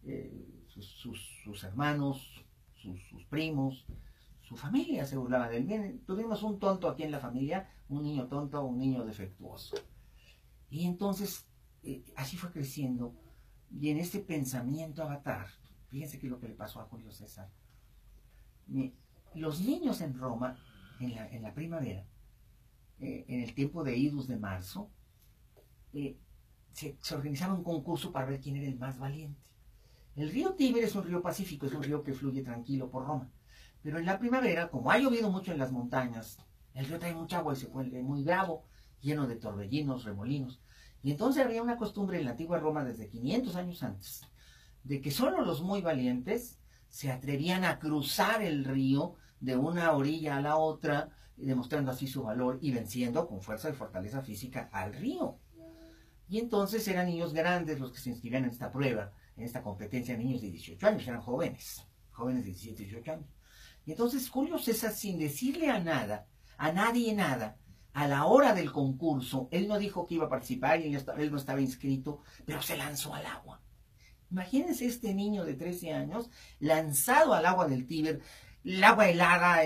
Sus hermanos, sus primos, su familia se burlaba de él. Bien, tuvimos un tonto aquí en la familia, un niño tonto, un niño defectuoso. Y entonces, así fue creciendo. Y en este pensamiento avatar, fíjense qué es lo que le pasó a Julio César. Los niños en Roma, en la primavera, en el tiempo de idus de marzo, se organizaba un concurso para ver quién era el más valiente. El río Tíber es un río pacífico, es un río que fluye tranquilo por Roma. Pero en la primavera, como ha llovido mucho en las montañas, el río trae mucha agua y se vuelve muy bravo, lleno de torbellinos, remolinos. Y entonces había una costumbre en la antigua Roma desde 500 años antes, de que solo los muy valientes se atrevían a cruzar el río de una orilla a la otra, demostrando así su valor y venciendo con fuerza y fortaleza física al río. Y entonces eran niños grandes los que se inscribían en esta prueba, en esta competencia, niños de 18 años, eran jóvenes de 17, 18 años. Y entonces Julio César, sin decirle a nadie nada, a la hora del concurso, él no dijo que iba a participar y él no estaba inscrito, pero se lanzó al agua. Imagínense este niño de 13 años lanzado al agua del Tíber, el agua helada,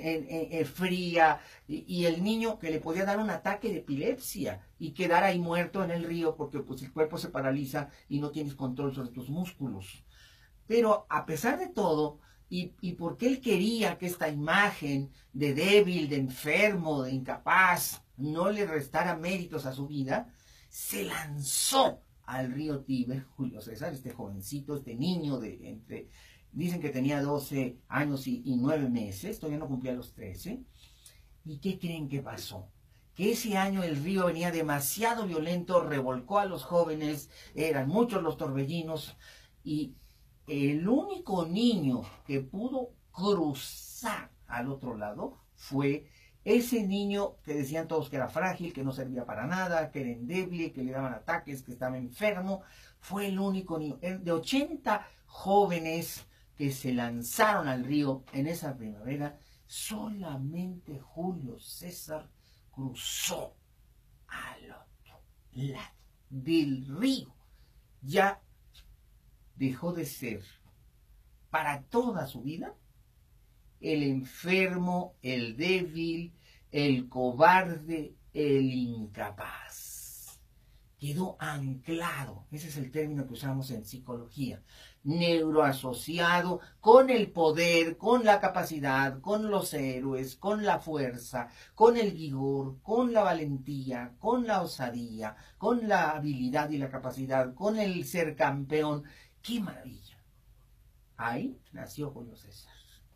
fría, y el niño que le podía dar un ataque de epilepsia y quedar ahí muerto en el río porque pues, el cuerpo se paraliza y no tienes control sobre tus músculos. Pero a pesar de todo, y porque él quería que esta imagen de débil, de enfermo, de incapaz, no le restara méritos a su vida, se lanzó al río Tíber, Julio César, este jovencito, este niño dicen que tenía 12 años y 9 meses, todavía no cumplía los 13. ¿Y qué creen que pasó? Que ese año el río venía demasiado violento, revolcó a los jóvenes, eran muchos los torbellinos, y el único niño que pudo cruzar al otro lado fue ese niño que decían todos que era frágil, que no servía para nada, que era endeble, que le daban ataques, que estaba enfermo. Fue el único niño. De 80 jóvenes que se lanzaron al río en esa primavera, solamente Julio César cruzó al otro lado del río. Ya dejó de ser para toda su vida el enfermo, el débil, el cobarde, el incapaz. Quedó anclado, ese es el término que usamos en psicología, neuroasociado con el poder, con la capacidad, con los héroes, con la fuerza, con el vigor, con la valentía, con la osadía, con la habilidad y la capacidad, con el ser campeón. ¡Qué maravilla! Ahí nació Julio César.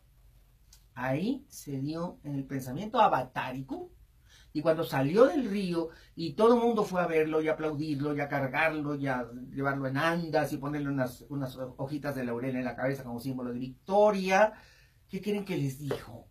Ahí se dio en el pensamiento avatárico, y cuando salió del río y todo el mundo fue a verlo y a aplaudirlo y a cargarlo y a llevarlo en andas y ponerle unas hojitas de laurel en la cabeza como símbolo de victoria, ¿qué creen que les dijo?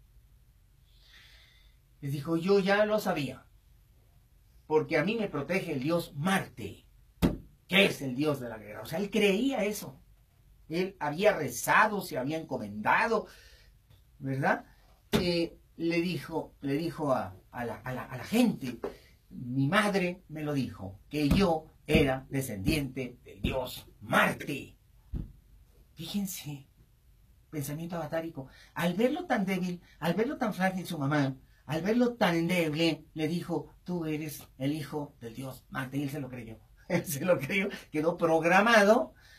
Les dijo: yo ya lo sabía, porque a mí me protege el dios Marte, que es el dios de la guerra. O sea, él creía eso. Él había rezado, se había encomendado, ¿verdad? Le dijo a la gente: mi madre me lo dijo, que yo era descendiente del dios Marte. Fíjense, pensamiento avatárico. Al verlo tan débil, al verlo tan frágil su mamá, al verlo tan endeble, le dijo: tú eres el hijo del dios Marte. Y él se lo creyó. Él se lo creyó, quedó programado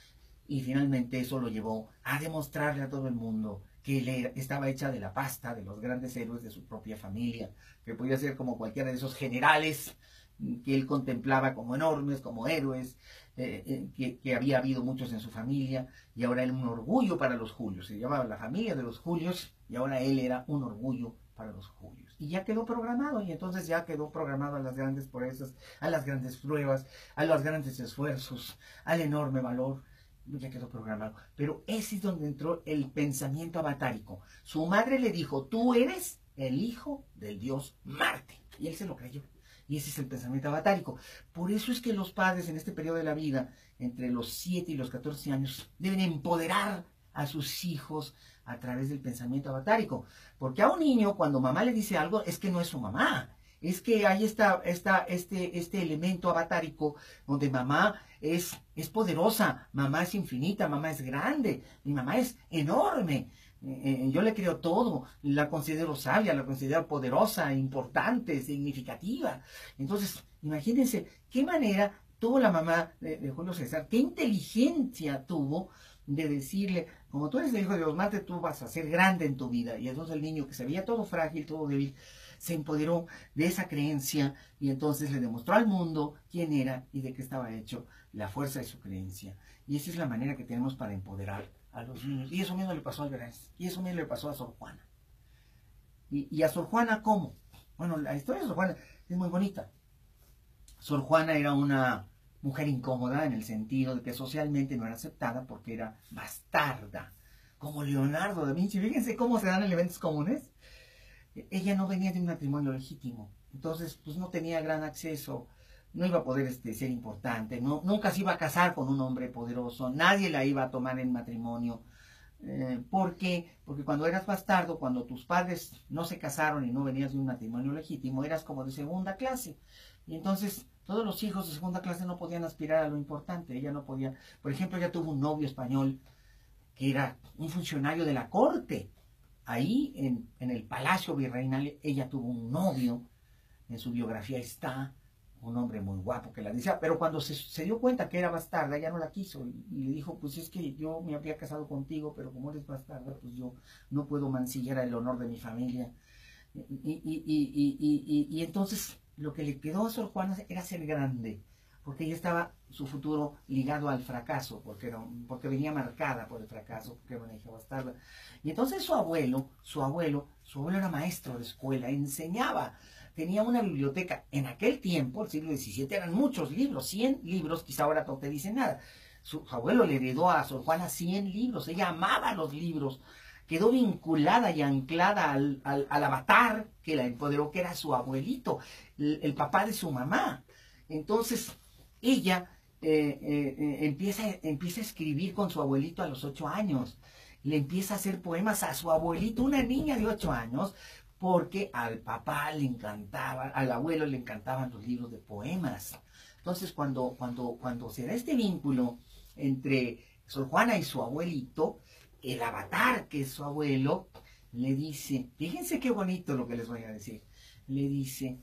Y finalmente eso lo llevó a demostrarle a todo el mundo que él estaba hecha de la pasta de los grandes héroes de su propia familia, que podía ser como cualquiera de esos generales que él contemplaba como enormes, como héroes, que había habido muchos en su familia, y ahora era un orgullo para los Julios. Se llamaba la familia de los Julios, y ahora él era un orgullo para los Julios. Y ya quedó programado, y entonces ya quedó programado a las grandes proezas, a las grandes pruebas, a los grandes esfuerzos, al enorme valor. Ya quedó programado. Pero ese es donde entró el pensamiento avatárico. Su madre le dijo, tú eres el hijo del dios Marte. Y él se lo creyó. Y ese es el pensamiento avatárico. Por eso es que los padres en este periodo de la vida, entre los 7 y los 14 años, deben empoderar a sus hijos a través del pensamiento avatárico. Porque a un niño, cuando mamá le dice algo, es que no es su mamá. Es que ahí está este elemento avatárico donde mamá es poderosa, mamá es infinita, mamá es grande, mi mamá es enorme. Yo le creo todo, la considero sabia, la considero poderosa, importante, significativa. Entonces, imagínense qué manera tuvo la mamá de Julio César, qué inteligencia tuvo de decirle, como tú eres el hijo de Dios Marte, tú vas a ser grande en tu vida. Y entonces el niño que se veía todo frágil, todo débil, se empoderó de esa creencia y entonces le demostró al mundo quién era y de qué estaba hecho, la fuerza de su creencia. Y esa es la manera que tenemos para empoderar a los niños. Y eso mismo le pasó a Alvarez, y eso mismo le pasó a Sor Juana. ¿Y a Sor Juana cómo? Bueno, la historia de Sor Juana es muy bonita. Sor Juana era una mujer incómoda en el sentido de que socialmente no era aceptada porque era bastarda, como Leonardo da Vinci. Fíjense cómo se dan elementos comunes. Ella no venía de un matrimonio legítimo, entonces pues no tenía gran acceso, no iba a poder ser importante, nunca se iba a casar con un hombre poderoso, nadie la iba a tomar en matrimonio. ¿Por qué? Porque cuando eras bastardo, cuando tus padres no se casaron y no venías de un matrimonio legítimo, eras como de segunda clase. Y entonces todos los hijos de segunda clase no podían aspirar a lo importante. Ella no podía, por ejemplo, ella tuvo un novio español que era un funcionario de la corte. Ahí en el Palacio Virreinal ella tuvo un novio, en su biografía está, un hombre muy guapo que la decía, pero cuando se dio cuenta que era bastarda, ya no la quiso y le dijo, pues es que yo me habría casado contigo, pero como eres bastarda, pues yo no puedo mancillar el honor de mi familia. Y entonces lo que le quedó a Sor Juana era ser grande, porque ella estaba su futuro ligado al fracaso, porque venía marcada por el fracaso, porque era una hija bastarda. Y entonces su abuelo era maestro de escuela, enseñaba, tenía una biblioteca. En aquel tiempo, el siglo XVII, eran muchos libros, 100 libros, quizá ahora no te dice nada. Su abuelo le heredó a Sor Juana 100 libros, ella amaba los libros, quedó vinculada y anclada al avatar que la empoderó, que era su abuelito, el papá de su mamá. Entonces, ella empieza a escribir con su abuelito a los 8 años. Le empieza a hacer poemas a su abuelito, una niña de 8 años, porque al papá le encantaba, al abuelo le encantaban los libros de poemas. Entonces, cuando se da este vínculo entre Sor Juana y su abuelito, el avatar que es su abuelo, le dice, fíjense qué bonito lo que les voy a decir, le dice,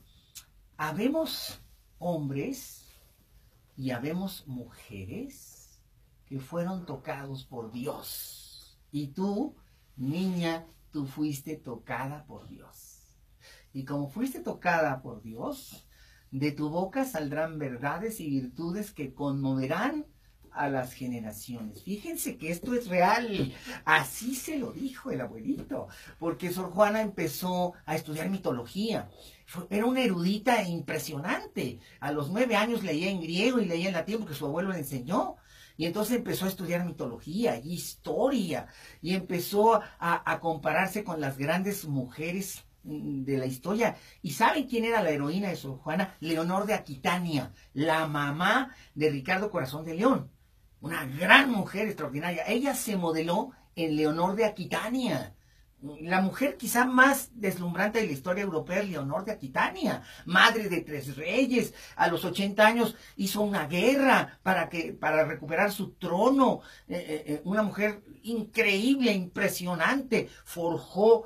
habemos hombres y habemos mujeres que fueron tocados por Dios. Y tú, niña, tú fuiste tocada por Dios. Y como fuiste tocada por Dios, de tu boca saldrán verdades y virtudes que conmoverán a las generaciones. Fíjense que esto es real. Así se lo dijo el abuelito, porque Sor Juana empezó a estudiar mitología. Era una erudita impresionante. A los 9 años leía en griego y leía en latín porque su abuelo le enseñó. Y entonces empezó a estudiar mitología y historia. Y empezó a compararse con las grandes mujeres de la historia. ¿Y saben quién era la heroína de Sor Juana? Leonor de Aquitania, la mamá de Ricardo Corazón de León. Una gran mujer extraordinaria. Ella se modeló en Leonor de Aquitania. La mujer quizá más deslumbrante de la historia europea es Leonor de Aquitania, madre de 3 reyes. A los 80 años hizo una guerra para recuperar su trono. Una mujer increíble, impresionante. Forjó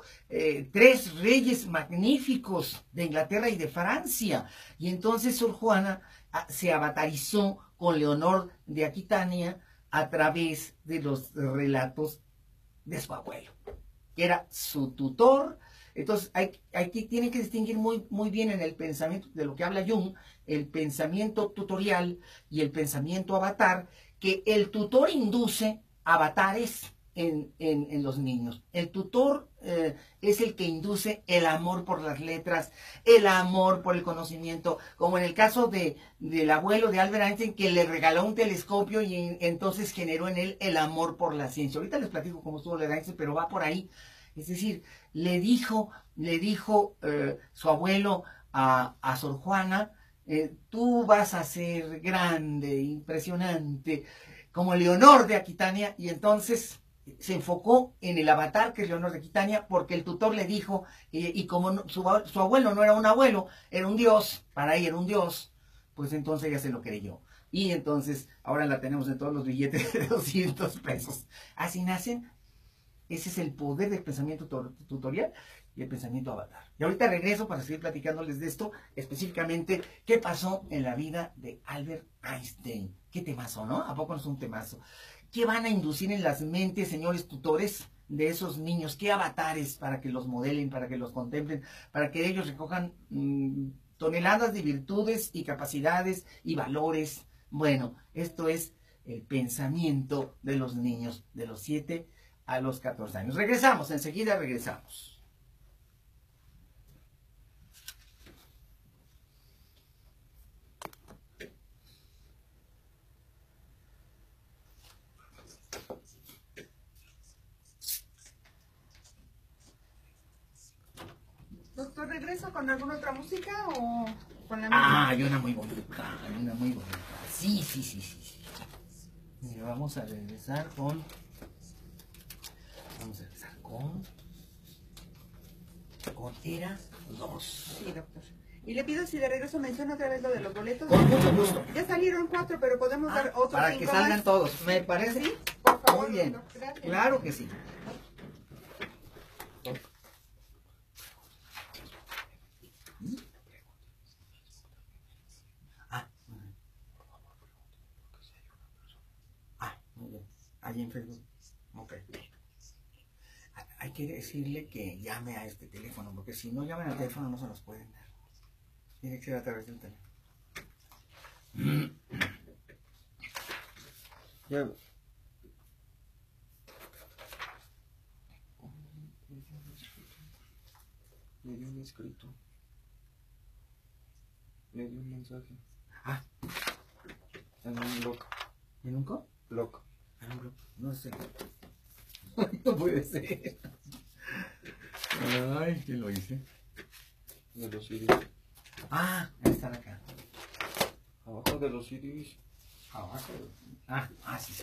3 reyes magníficos de Inglaterra y de Francia. Y entonces Sor Juana se avatarizó con Leonor de Aquitania a través de los relatos de su abuelo, que era su tutor. Entonces, aquí tiene que distinguir muy bien en el pensamiento de lo que habla Jung, el pensamiento tutorial y el pensamiento avatar, que el tutor induce avatares en los niños. El tutor es el que induce el amor por las letras, el amor por el conocimiento, como en el caso del abuelo de Albert Einstein, que le regaló un telescopio y entonces generó en él el amor por la ciencia. Ahorita les platico cómo estuvo Albert Einstein, pero va por ahí. Es decir, le dijo su abuelo a Sor Juana, tú vas a ser grande, impresionante, como Leonor de Aquitania, y entonces se enfocó en el avatar que es Leonor de Aquitania, porque el tutor le dijo, y como su abuelo no era un abuelo, era un dios, para ella era un dios, pues entonces ella se lo creyó. Y entonces ahora la tenemos en todos los billetes de 200 pesos. Así nacen. Ese es el poder del pensamiento tutorial y el pensamiento avatar. Y ahorita regreso para seguir platicándoles de esto, específicamente qué pasó en la vida de Albert Einstein. Qué temazo, ¿no? ¿A poco no es un temazo? ¿Qué van a inducir en las mentes, señores tutores, de esos niños? ¿Qué avatares para que los modelen, para que los contemplen, para que ellos recojan toneladas de virtudes y capacidades y valores? Bueno, esto es el pensamiento de los niños de los 7 a los 14 años. Regresamos, enseguida regresamos. Doctor, ¿regreso con alguna otra música o con la misma? Hay una muy bonita, hay una muy bonita. Sí. Mira, vamos a regresar con Era 2. Sí, doctor. Y le pido si de regreso menciona otra vez lo de los boletos. Con mucho gusto. Ya salieron 4, pero podemos dar otros para 5 que salgan más. todos. ¿Me parece? Sí, por favor. Muy bien. Doctor, gracias. Claro que sí. Muy bien. Allí en Facebook. Ok. Hay que decirle que llame a este teléfono, porque si no llaman al teléfono no se los pueden dar. Tiene que ser a través del teléfono. Ya. Le dio un escrito. Le dio un mensaje. En un blog. ¿En un co? Blog. En un blog. No sé. No puede ser. Ay, ¿quién lo hice? De los CDs. Están acá. Abajo de los CDs. Abajo. Sí.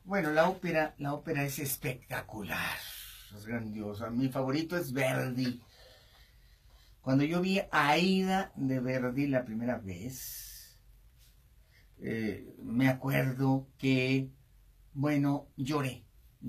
Bueno, la ópera es espectacular, es grandiosa. Mi favorito es Verdi. Cuando yo vi Aida de Verdi la primera vez, me acuerdo que, bueno, lloré.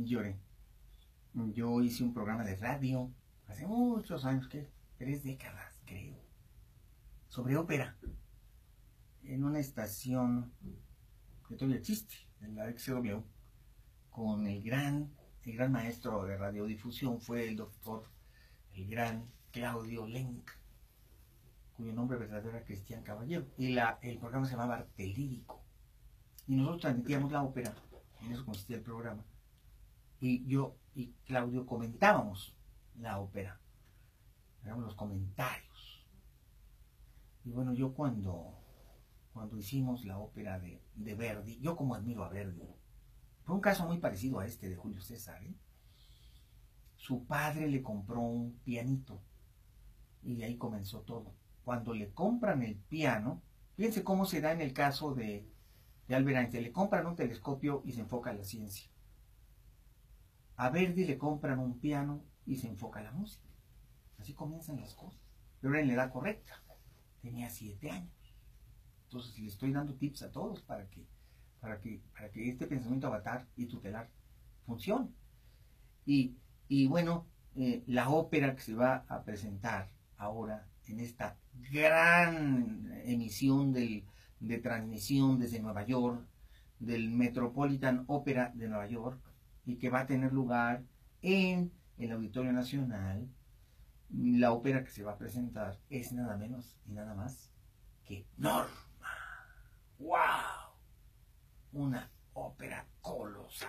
Yo hice un programa de radio hace muchos años, 3 décadas, creo, sobre ópera, en una estación que todavía existe, en la XW, con el gran maestro de radiodifusión fue el gran Claudio Lenk, cuyo nombre verdadero era Cristian Caballero, y el programa se llamaba Arte Lírico, y nosotros transmitíamos la ópera, en eso consistía el programa, y yo y Claudio comentábamos la ópera, hacíamos los comentarios, y bueno, yo cuando hicimos la ópera de Verdi, yo como admiro a Verdi, fue un caso muy parecido a este de Julio César, ¿eh? Su padre le compró un pianito y de ahí comenzó todo. Cuando le compran el piano, fíjense cómo se da en el caso de Albert Einstein, le compran un telescopio y se enfoca a la ciencia. A Verdi le compran un piano y se enfoca a la música. Así comienzan las cosas. Pero era en la edad correcta, tenía 7 años. Entonces le estoy dando tips a todos para que este pensamiento avatar y tutelar funcione. Y bueno, la ópera que se va a presentar ahora en esta gran emisión de transmisión desde Nueva York, del Metropolitan Opera de Nueva York, y que va a tener lugar en el Auditorio Nacional, la ópera que se va a presentar es nada menos y nada más que Norma. ¡Wow! Una ópera colosal.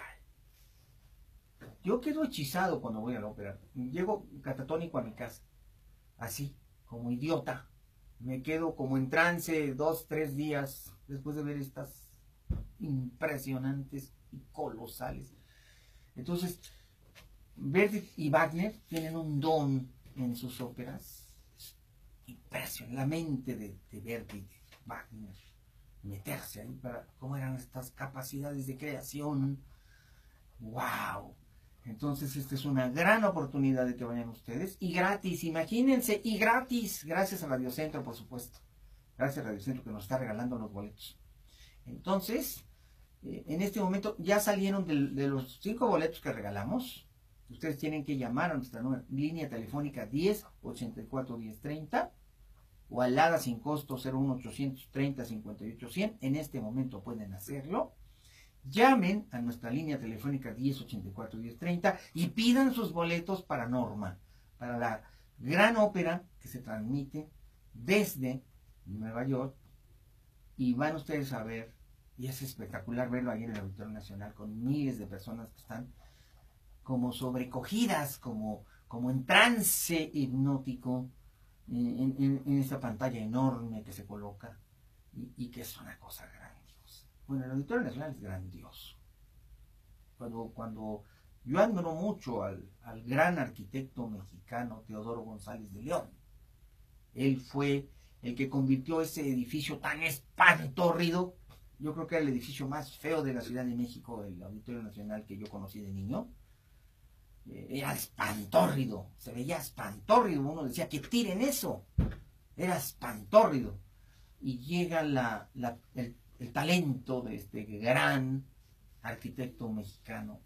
Yo quedo hechizado cuando voy a la ópera. Llego catatónico a mi casa, así, como idiota. Me quedo como en trance 2, 3 días después de ver estas impresionantes y colosales. Entonces, Verdi y Wagner tienen un don en sus óperas impresionante. La mente de Verdi y de Wagner, meterse ahí para cómo eran estas capacidades de creación. ¡Wow! Entonces esta es una gran oportunidad de que vayan ustedes, y gratis, imagínense, y gratis, gracias a Radio Centro, por supuesto, gracias a Radio Centro que nos está regalando los boletos. Entonces, en este momento ya salieron de los 5 boletos que regalamos. Ustedes tienen que llamar a nuestra línea telefónica 10-84-1030 o al ADA sin costo 01830-58-100. En este momento pueden hacerlo. Llamen a nuestra línea telefónica 1084-1030 y pidan sus boletos para Norma, para la gran ópera que se transmite desde Nueva York, y van ustedes a ver, y es espectacular verlo ahí en el Auditorio Nacional con miles de personas que están como sobrecogidas, como en trance hipnótico en esta pantalla enorme que se coloca y que es una cosa grandiosa. Bueno, el Auditorio Nacional es grandioso. Cuando yo admiro mucho al gran arquitecto mexicano Teodoro González de León. Él fue el que convirtió ese edificio tan espantórrido, yo creo que era el edificio más feo de la Ciudad de México, el Auditorio Nacional que yo conocí de niño. Era espantórrido, se veía espantórrido, uno decía que tiren eso, era espantórrido. Y llega el talento de este gran arquitecto mexicano,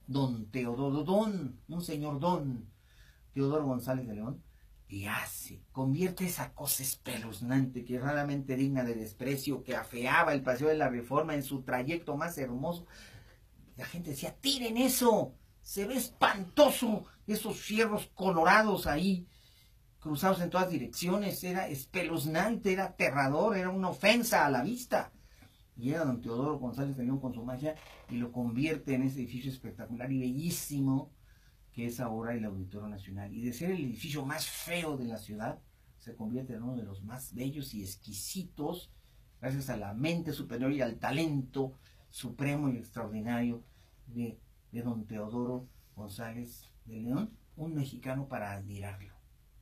un señor don Teodoro González de León, y convierte esa cosa espeluznante que es raramente digna de desprecio, que afeaba el Paseo de la Reforma en su trayecto más hermoso. La gente decía, tiren eso, se ve espantoso, esos fierros colorados ahí, cruzados en todas direcciones, era espeluznante, era aterrador, era una ofensa a la vista. Llega don Teodoro González de León con su magia y lo convierte en ese edificio espectacular y bellísimo que es ahora el Auditorio Nacional. Y de ser el edificio más feo de la ciudad, se convierte en uno de los más bellos y exquisitos, gracias a la mente superior y al talento supremo y extraordinario de don Teodoro González de León, un mexicano para admirarlo.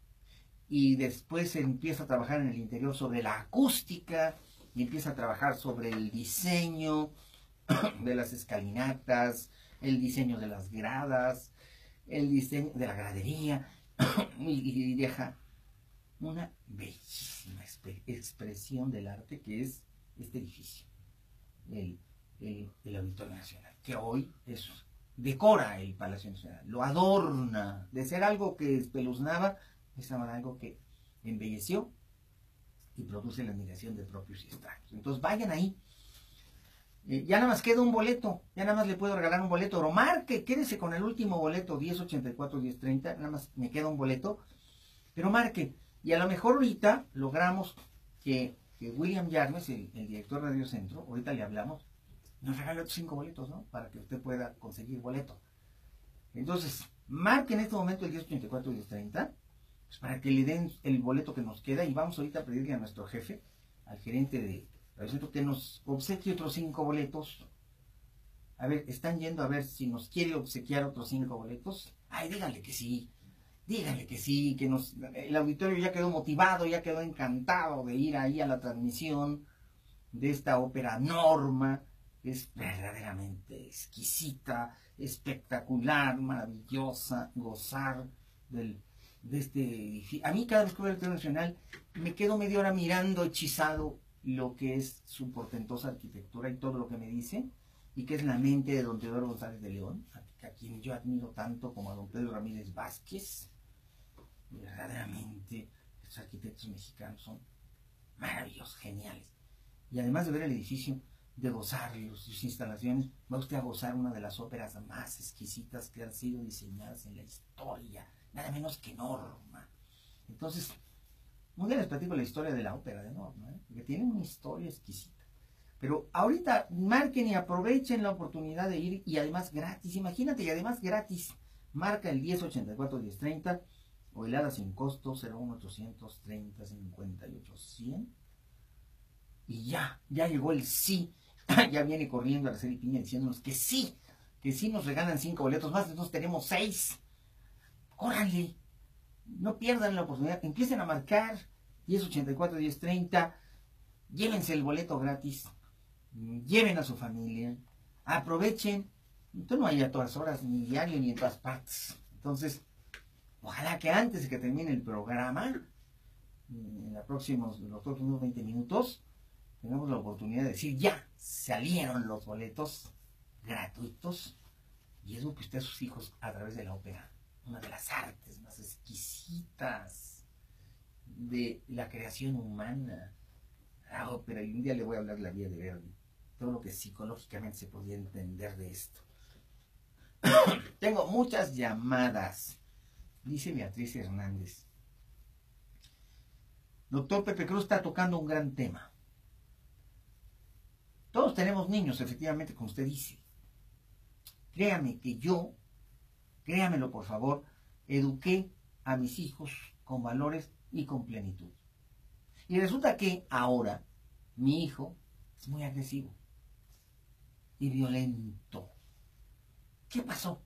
Y después se empieza a trabajar en el interior sobre la acústica, y empieza a trabajar sobre el diseño de las escalinatas, el diseño de las gradas, el diseño de la gradería, y deja una bellísima expresión del arte que es este edificio, el Auditorio Nacional, que hoy decora el Palacio Nacional, lo adorna, de ser algo que espeluznaba, es ahora algo que embelleció y produce la admiración de propios y extraños. Entonces vayan ahí. Ya nada más queda un boleto, ya nada más le puedo regalar un boleto, pero marque, quédese con el último boleto, 1084-1030, nada más me queda un boleto, pero marque, y a lo mejor ahorita logramos que William Yarnes, el director de Radio Centro, ahorita le hablamos, nos regala otros 5 boletos, ¿no? Para que usted pueda conseguir boleto. Entonces, marque en este momento el 1084-1030, pues para que le den el boleto que nos queda, y vamos ahorita a pedirle a nuestro jefe, al gerente de Radio Centro, que nos obsequie otros 5 boletos. A ver, están yendo a ver si nos quiere obsequiar otros 5 boletos. Ay, díganle que sí, que el auditorio ya quedó motivado, ya quedó encantado de ir ahí a la transmisión de esta ópera Norma. Es verdaderamente exquisita, espectacular, maravillosa, gozar de este edificio. A mí cada vez que voy al Auditorio Nacional me quedo media hora mirando hechizado lo que es su portentosa arquitectura y todo lo que me dice, y que es la mente de don Teodoro González de León, a quien yo admiro tanto como a don Pedro Ramírez Vázquez. Verdaderamente estos arquitectos mexicanos son maravillosos, geniales. Y además de ver el edificio, de gozar sus instalaciones, va usted a gozar una de las óperas más exquisitas que han sido diseñadas en la historia, nada menos que Norma. Entonces, un día les platico la historia de la ópera de Norma, porque tiene una historia exquisita. Pero ahorita marquen y aprovechen la oportunidad de ir, y además gratis, imagínate, y además gratis. Marca el 1084-1030 o el ADA sin costo 01800 30 58 100, y ya llegó el sí. Ya viene corriendo Araceli Piña diciéndonos que sí nos regalan 5 boletos más, entonces tenemos 6. ¡Córranle! No pierdan la oportunidad, empiecen a marcar 1084-1030, llévense el boleto gratis, lleven a su familia, aprovechen. Entonces no hay a todas horas, ni diario, ni en todas partes. Entonces, ojalá que antes de que termine el programa, en los próximos 20 minutos, tengamos la oportunidad de decir, ya salieron los boletos gratuitos, y eduque usted a sus hijos a través de la ópera, una de las artes más exquisitas de la creación humana, la ópera. Y un día le voy a hablar de la Vía de Verdi, todo lo que psicológicamente se podía entender de esto. Tengo muchas llamadas, dice Beatriz Hernández. Doctor Pepe Cruz está tocando un gran tema. Todos tenemos niños, efectivamente, como usted dice. Créame que yo, créamelo por favor, eduqué a mis hijos con valores y con plenitud. Y resulta que ahora mi hijo es muy agresivo y violento. ¿Qué pasó?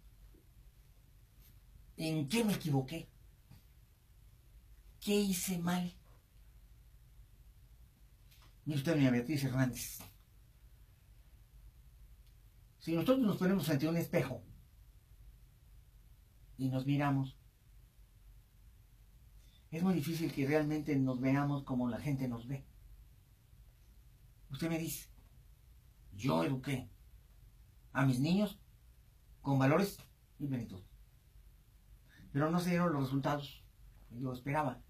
¿En qué me equivoqué? ¿Qué hice mal? Mire usted, doña Beatriz Hernández, si nosotros nos ponemos frente a un espejo y nos miramos, es muy difícil que realmente nos veamos como la gente nos ve. Usted me dice, yo eduqué a mis niños con valores y plenitud, pero no se dieron los resultados que yo esperaba.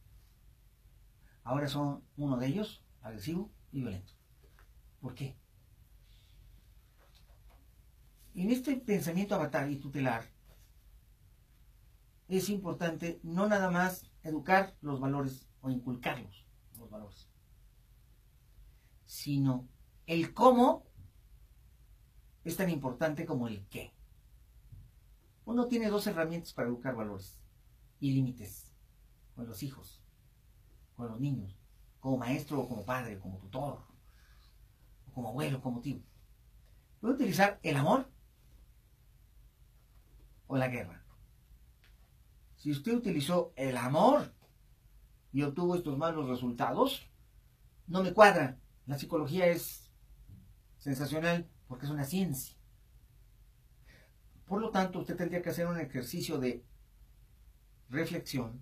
Ahora son uno de ellos agresivo y violento. ¿Por qué? En este pensamiento avatar y tutelar es importante no nada más educar los valores o inculcarlos, los valores, sino el cómo es tan importante como el qué. Uno tiene 2 herramientas para educar valores y límites con los hijos, con los niños, como maestro o como padre, como tutor, o como abuelo, como tío. Puede utilizar el amor o la guerra. Si usted utilizó el amor y obtuvo estos malos resultados, no me cuadra. La psicología es sensacional porque es una ciencia. Por lo tanto, usted tendría que hacer un ejercicio de reflexión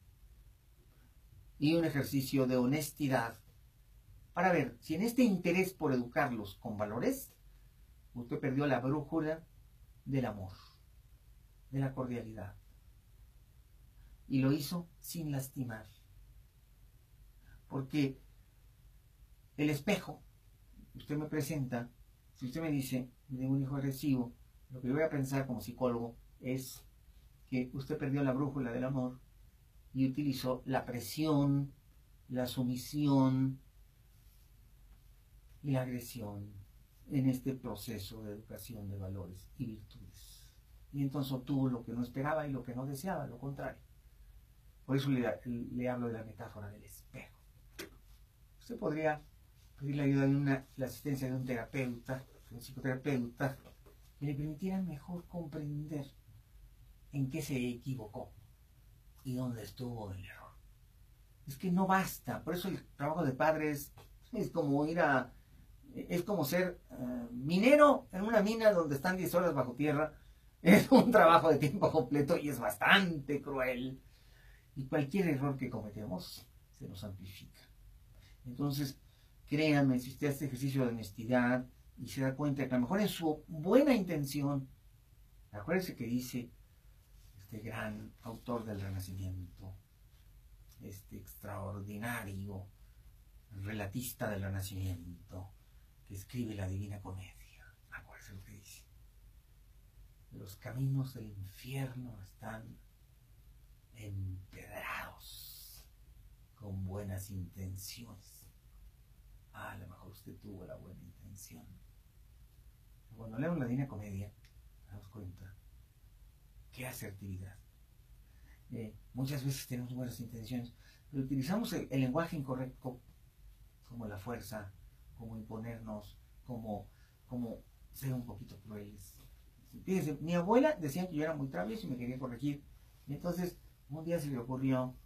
y un ejercicio de honestidad para ver si en este interés por educarlos con valores, usted perdió la brújula del amor, de la cordialidad, y lo hizo sin lastimar. Porque el espejo, usted me presenta, si usted me dice de un hijo agresivo, lo que yo voy a pensar como psicólogo es que usted perdió la brújula del amor y utilizó la presión, la sumisión y la agresión en este proceso de educación de valores y virtudes. Y entonces obtuvo lo que no esperaba y lo que no deseaba, lo contrario. Por eso le hablo de la metáfora del espejo. Usted podría pedir la ayuda de la asistencia de un terapeuta, de un psicoterapeuta, que le permitiera mejor comprender en qué se equivocó y dónde estuvo el error. Es que no basta, por eso el trabajo de padres es como es como ser minero en una mina donde están 10 horas bajo tierra. Es un trabajo de tiempo completo y es bastante cruel. Y cualquier error que cometemos se nos amplifica. Entonces, créanme, si usted hace ejercicio de honestidad y se da cuenta que a lo mejor en su buena intención, acuérdese que dice este gran autor del Renacimiento, este extraordinario relatista del Renacimiento, que escribe la Divina Comedia, acuérdese lo que dice: los caminos del infierno están empedrados con buenas intenciones. A lo mejor usted tuvo la buena intención. Cuando leemos la Divina Comedia, nos damos cuenta qué asertividad. Muchas veces tenemos buenas intenciones, pero utilizamos el lenguaje incorrecto, como la fuerza, como imponernos, como ser un poquito crueles. Fíjense, mi abuela decía que yo era muy travieso y me quería corregir. Y entonces, un día se le ocurrió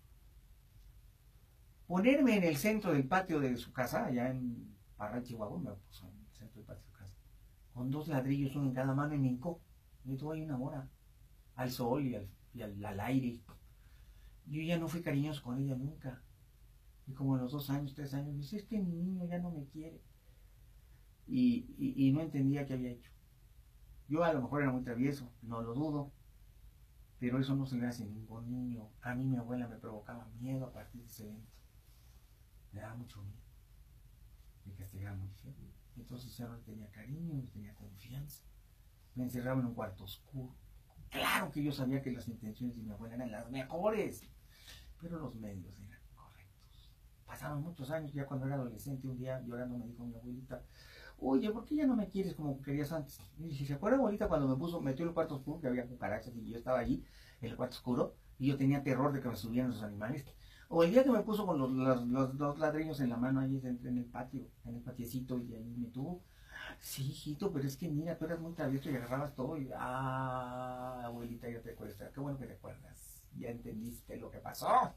ponerme en el centro del patio de su casa, allá en Parral, Chihuahua. Me puso en el centro del patio de su casa, con 2 ladrillos, uno en cada mano, y me hincó. Me tuvo ahí 1 hora, al sol y al aire. Yo ya no fui cariñoso con ella nunca. Y como a los 2 años, 3 años, me dice: es que mi niño ya no me quiere. Y no entendía qué había hecho. Yo a lo mejor era muy travieso, no lo dudo, pero eso no se le hace a ningún niño. A mí mi abuela me provocaba miedo a partir de ese evento. Me daba mucho miedo. Me castigaba muy feo. Entonces ya no tenía cariño, no tenía confianza. Me encerraba en un cuarto oscuro. Claro que yo sabía que las intenciones de mi abuela eran las mejores, pero los medios eran correctos. Pasaron muchos años, ya cuando era adolescente, un día llorando me dijo mi abuelita: oye, ¿por qué ya no me quieres como querías antes? Y dije: ¿se acuerda, abuelita, cuando metió en el cuarto oscuro, que había cucarachas y yo estaba allí en el cuarto oscuro y yo tenía terror de que me subieran los animales? O el día que me puso con los 2 ladrillos en la mano ahí en el patio, en el patiecito, y ahí me tuvo. Sí, hijito, pero es que mira, tú eras muy travieso y agarrabas todo y... abuelita, ya te acuerdas. Qué bueno que te acuerdas. Ya entendiste lo que pasó.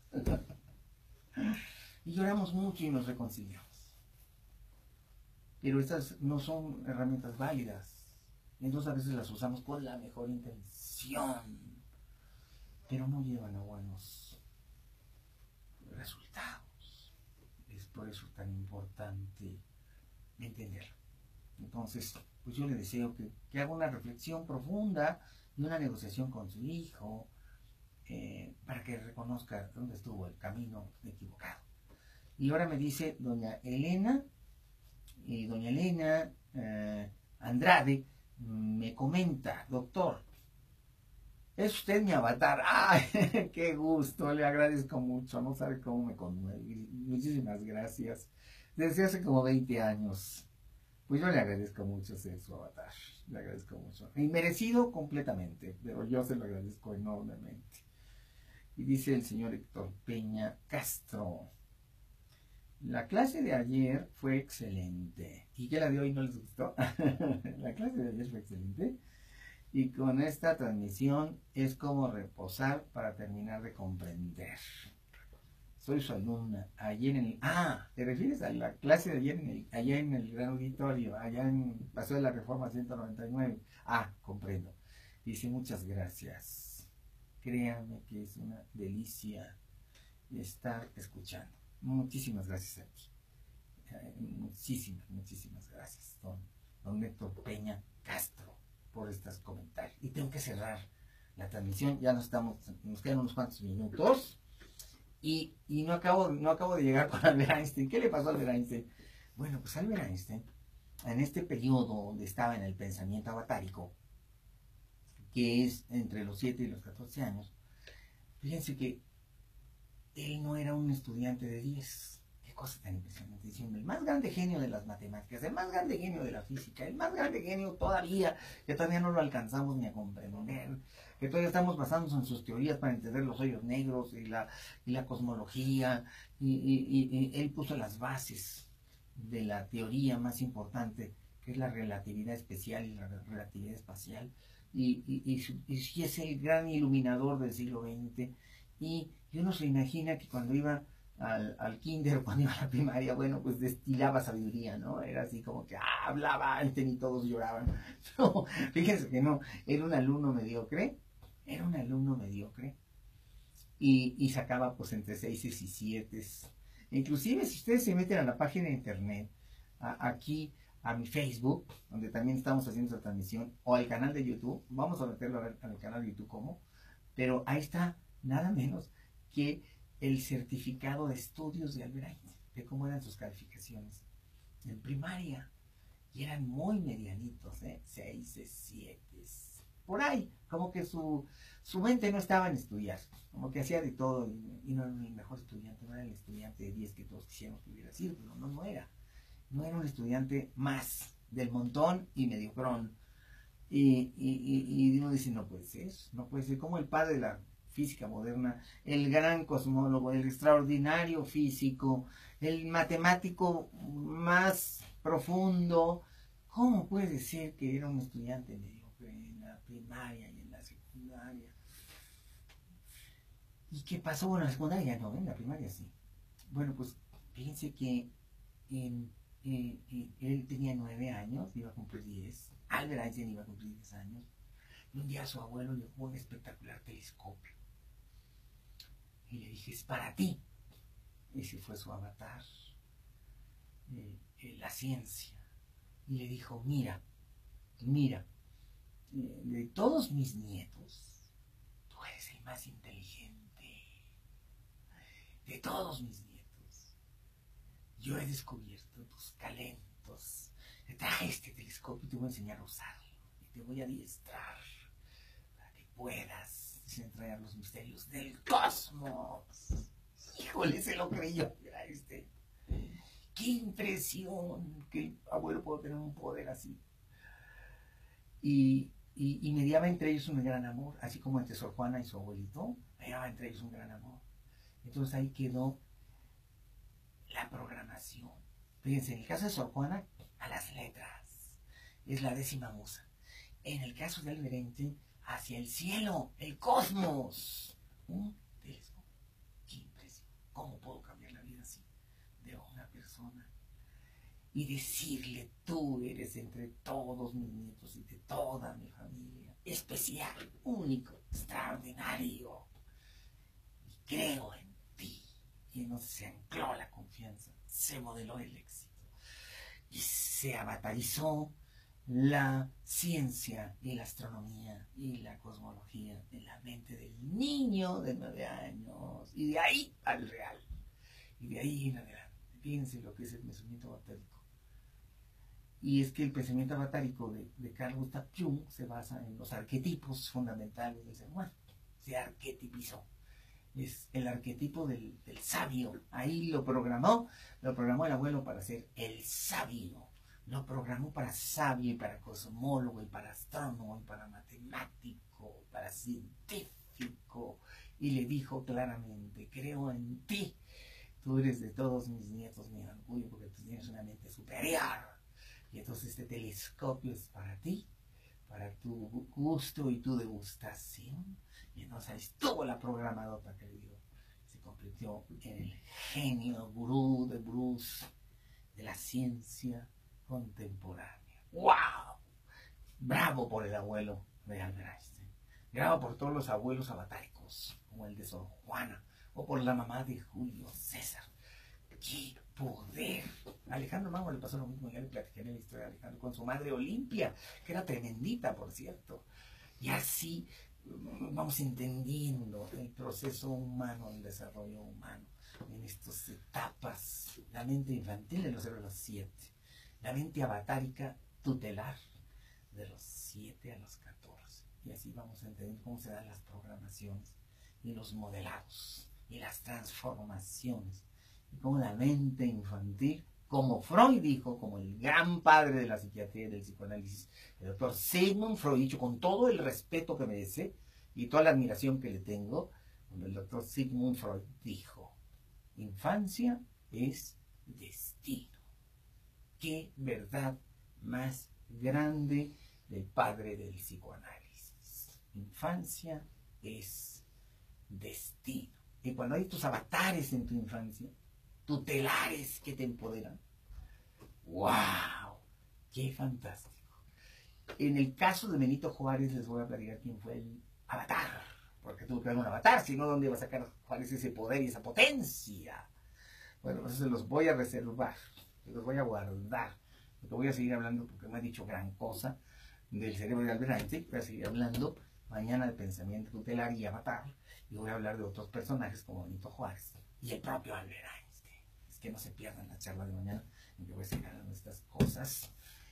Y lloramos mucho y nos reconciliamos. Pero estas no son herramientas válidas. Entonces a veces las usamos con la mejor intención, pero no llevan a buenos resultados. Es por eso tan importante entenderlo. Entonces, pues yo le deseo que haga una reflexión profunda y una negociación con su hijo, para que reconozca dónde estuvo el camino equivocado. Y ahora me dice doña Elena Andrade, me comenta: doctor, ¿es usted mi avatar? ¡Ay, qué gusto! Le agradezco mucho, no sabe cómo me conmueve. Muchísimas gracias. Desde hace como 20 años. Pues yo le agradezco mucho ser su avatar, le agradezco mucho. Inmerecido completamente, pero yo se lo agradezco enormemente. Y dice el señor Héctor Peña Castro: la clase de ayer fue excelente. ¿Y qué la de hoy no les gustó? La clase de ayer fue excelente. Y con esta transmisión es como reposar para terminar de comprender. Soy su alumna. Ayer en el... ¿te refieres a la clase de ayer allá en el Gran Auditorio, allá en Paseo de la Reforma 199? Comprendo. Dice, muchas gracias. Créame que es una delicia estar escuchando. Muchísimas gracias a ti. Muchísimas gracias, don Héctor Peña Castro, por estos comentarios. Y tengo que cerrar la transmisión, ya nos quedan unos cuantos minutos. Y no acabo de llegar con Albert Einstein. ¿Qué le pasó a Albert Einstein? Bueno, pues Albert Einstein, en este periodo donde estaba en el pensamiento avatárico, que es entre los 7 y los 14 años, fíjense que él no era un estudiante de 10. Qué cosa tan impresionante. Diciendo, el más grande genio de las matemáticas, el más grande genio de la física, el más grande genio todavía, que todavía no lo alcanzamos ni a comprender, que todavía estamos basándonos en sus teorías para entender los hoyos negros y la cosmología, y él puso las bases de la teoría más importante, que es la relatividad especial y la relatividad espacial, y es el gran iluminador del siglo XX, y uno se imagina que cuando iba al kinder, cuando iba a la primaria, bueno, pues destilaba sabiduría, ¿no? Era así como que hablaba Einstein y todos lloraban. No, fíjense que no, era un alumno mediocre, y sacaba pues entre 6 y 7. Inclusive si ustedes se meten a la página de internet, aquí a mi Facebook, donde también estamos haciendo esta transmisión, o al canal de YouTube, vamos a meterlo al canal de YouTube como, pero ahí está nada menos que el certificado de estudios de Albert Einstein, de cómo eran sus calificaciones en primaria, y eran muy medianitos, 6, 7, por ahí, como que su mente no estaba en estudiar, como que hacía de todo, y no era el mejor estudiante, no era el estudiante de 10 que todos quisiéramos que hubiera sido, pero no era un estudiante más del montón y mediocrón, y uno dice, no puede ser, como el padre de la física moderna, el gran cosmólogo, el extraordinario físico, el matemático más profundo, ¿cómo puede ser que era un estudiante mediocre en la primaria y en la secundaria? ¿Y qué pasó? Bueno, en la secundaria no, en la primaria sí. Bueno, pues fíjense que él tenía 9 años, iba a cumplir 10, Albert Einstein iba a cumplir 10 años, y un día su abuelo le dejó un espectacular telescopio. Y le dije, es para ti. Ese fue su avatar, la ciencia. Y le dijo, mira, de todos mis nietos, tú eres el más inteligente. De todos mis nietos, yo he descubierto tus talentos. Te traje este telescopio y te voy a enseñar a usarlo. Y te voy a adiestrar para que puedas desentrañar los misterios del cosmos. Híjole, se lo creyó. Qué impresión que el abuelo pueda tener un poder así. Y mediaba entre ellos un gran amor, así como entre Sor Juana y su abuelito, mediaba entre ellos un gran amor. Entonces ahí quedó la programación. Fíjense, en el caso de Sor Juana, a las letras, es la 10ª musa. En el caso de Albert Einstein, hacia el cielo, el cosmos. Un telescopio. Qué impresión. ¿Cómo puedo cambiar la vida así de una persona? Y decirle, tú eres entre todos mis nietos y de toda mi familia, especial, único, extraordinario. Y creo en ti. Y entonces se ancló la confianza, se modeló el éxito. Y se avatarizó la ciencia y la astronomía y la cosmología en la mente del niño de 9 años. Y de ahí al real. Y de ahí en adelante. Fíjense lo que es el pensamiento avatárico. Y es que el pensamiento avatárico de Carl Gustav Jung se basa en los arquetipos fundamentales del ser humano. Se arquetipizó. Es el arquetipo del sabio. Ahí lo programó el abuelo para ser el sabio. Lo programó para sabio y para cosmólogo y para astrónomo y para matemático, para científico. Y le dijo claramente, creo en ti. Tú eres de todos mis nietos mi orgullo porque tú tienes una mente superior. Y entonces este telescopio es para ti, para tu gusto y tu degustación. Y entonces ahí estuvo la programadota que le dio. Se convirtió en el genio gurú de Bruce de la ciencia contemporánea. ¡Wow! Bravo por el abuelo de Albert Einstein. Bravo por todos los abuelos avatáricos, como el de Sor Juana, o por la mamá de Julio César. ¡Qué poder! A Alejandro Magno le pasó lo mismo, ya le platiqué la historia de Alejandro, con su madre Olimpia, que era tremendita, por cierto. Y así vamos entendiendo el proceso humano, el desarrollo humano, en estas etapas. La mente infantil de los 0 a los 7, la mente avatárica tutelar de los 7 a los 14. Y así vamos a entender cómo se dan las programaciones y los modelados y las transformaciones. Y cómo la mente infantil, como Freud dijo, como el gran padre de la psiquiatría y del psicoanálisis, el doctor Sigmund Freud, dicho con todo el respeto que merece y toda la admiración que le tengo, cuando el doctor Sigmund Freud dijo: infancia es destino. Qué verdad más grande del padre del psicoanálisis. Infancia es destino. Y cuando hay tus avatares en tu infancia, tutelares que te empoderan, ¡wow! ¡Qué fantástico! En el caso de Benito Juárez les voy a platicar quién fue el avatar, porque tuvo que haber un avatar, si no, ¿dónde iba a sacar Juárez ese poder y esa potencia? Bueno, pues se los voy a reservar, se los voy a guardar, porque voy a seguir hablando, porque me ha dicho gran cosa del cerebro de Albert Einstein. Voy a seguir hablando mañana de pensamiento tutelar y avatar, y voy a hablar de otros personajes como Benito Juárez y el propio Albert Einstein. Es que no se pierdan la charla de mañana, en que voy a seguir hablando de estas cosas.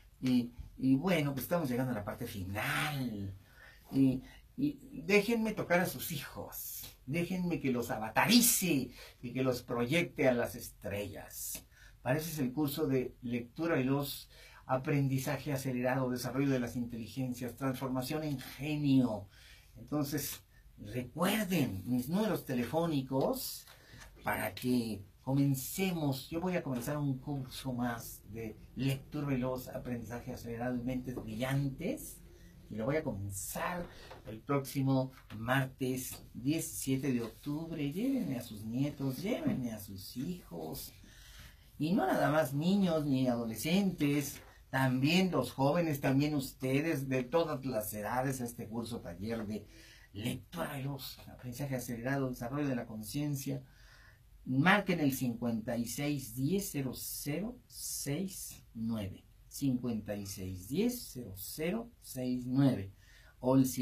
Y bueno, pues estamos llegando a la parte final. Y déjenme tocar a sus hijos. Déjenme que los avatarice y que los proyecte a las estrellas. Para eso es el curso de lectura veloz, aprendizaje acelerado, desarrollo de las inteligencias, transformación en genio. Entonces, recuerden mis números telefónicos para que comencemos. Yo voy a comenzar un curso más de lectura veloz, aprendizaje acelerado y mentes brillantes. Y lo voy a comenzar el próximo martes 17 de octubre. Llévenme a sus nietos, llévenme a sus hijos. Y no nada más niños ni adolescentes, también los jóvenes, también ustedes de todas las edades, a este curso taller de lectura veloz, aprendizaje acelerado, desarrollo de la conciencia. Marquen el 5610-0069, 5610-0069, o el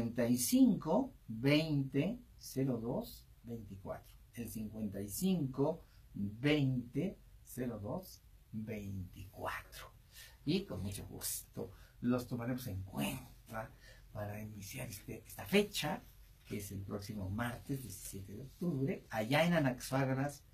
55-20-02-24, el 55-20-02-24. Y con mucho gusto los tomaremos en cuenta para iniciar esta fecha, que es el próximo martes 17 de octubre, allá en Anaxágoras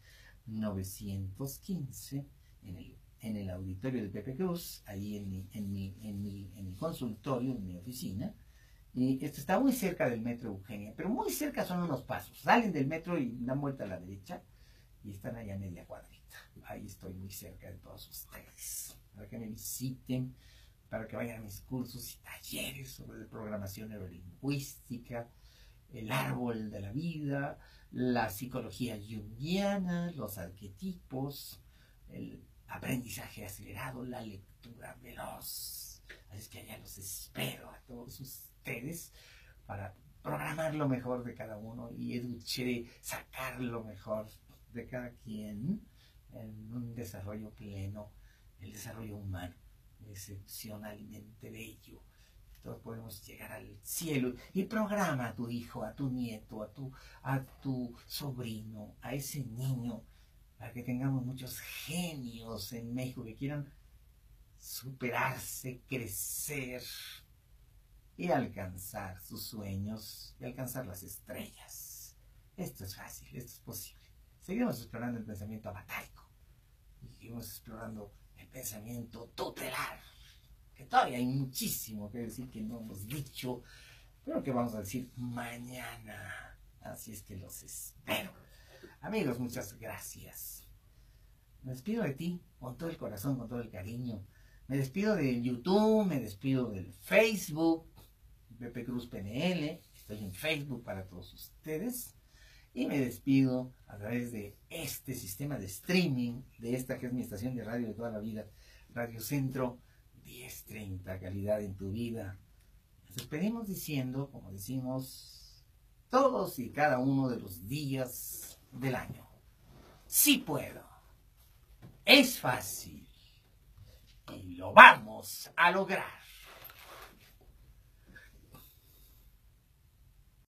915, en el auditorio de Pepe Cruz, ahí en mi consultorio, en mi oficina. Y esto está muy cerca del metro Eugenia, pero muy cerca son unos pasos. Salen del metro y dan vuelta a la derecha y están allá media cuadrita. Ahí estoy muy cerca de todos ustedes, para que me visiten, para que vayan a mis cursos y talleres sobre programación neurolingüística, el árbol de la vida, la psicología junguiana, los arquetipos, el aprendizaje acelerado, la lectura veloz. Así es que allá los espero a todos ustedes para programar lo mejor de cada uno y sacar lo mejor de cada quien en un desarrollo pleno, el desarrollo humano, excepcionalmente bello. Todos podemos llegar al cielo. Y programa a tu hijo, a tu nieto, a tu sobrino, a ese niño, para que tengamos muchos genios en México que quieran superarse, crecer y alcanzar sus sueños y alcanzar las estrellas. Esto es fácil, esto es posible. Seguimos explorando el pensamiento avatárico y seguimos explorando el pensamiento tutelar, que todavía hay muchísimo que decir que no hemos dicho, pero que vamos a decir mañana. Así es que los espero. Amigos, muchas gracias. Me despido de ti con todo el corazón, con todo el cariño. Me despido del YouTube, me despido del Facebook, Pepe Cruz PNL. Estoy en Facebook para todos ustedes. Y me despido a través de este sistema de streaming, de esta que es mi estación de radio de toda la vida, Radio Centro, 10:30, calidad en tu vida. Nos despedimos diciendo, como decimos todos y cada uno de los días del año. Sí puedo. Es fácil. Y lo vamos a lograr.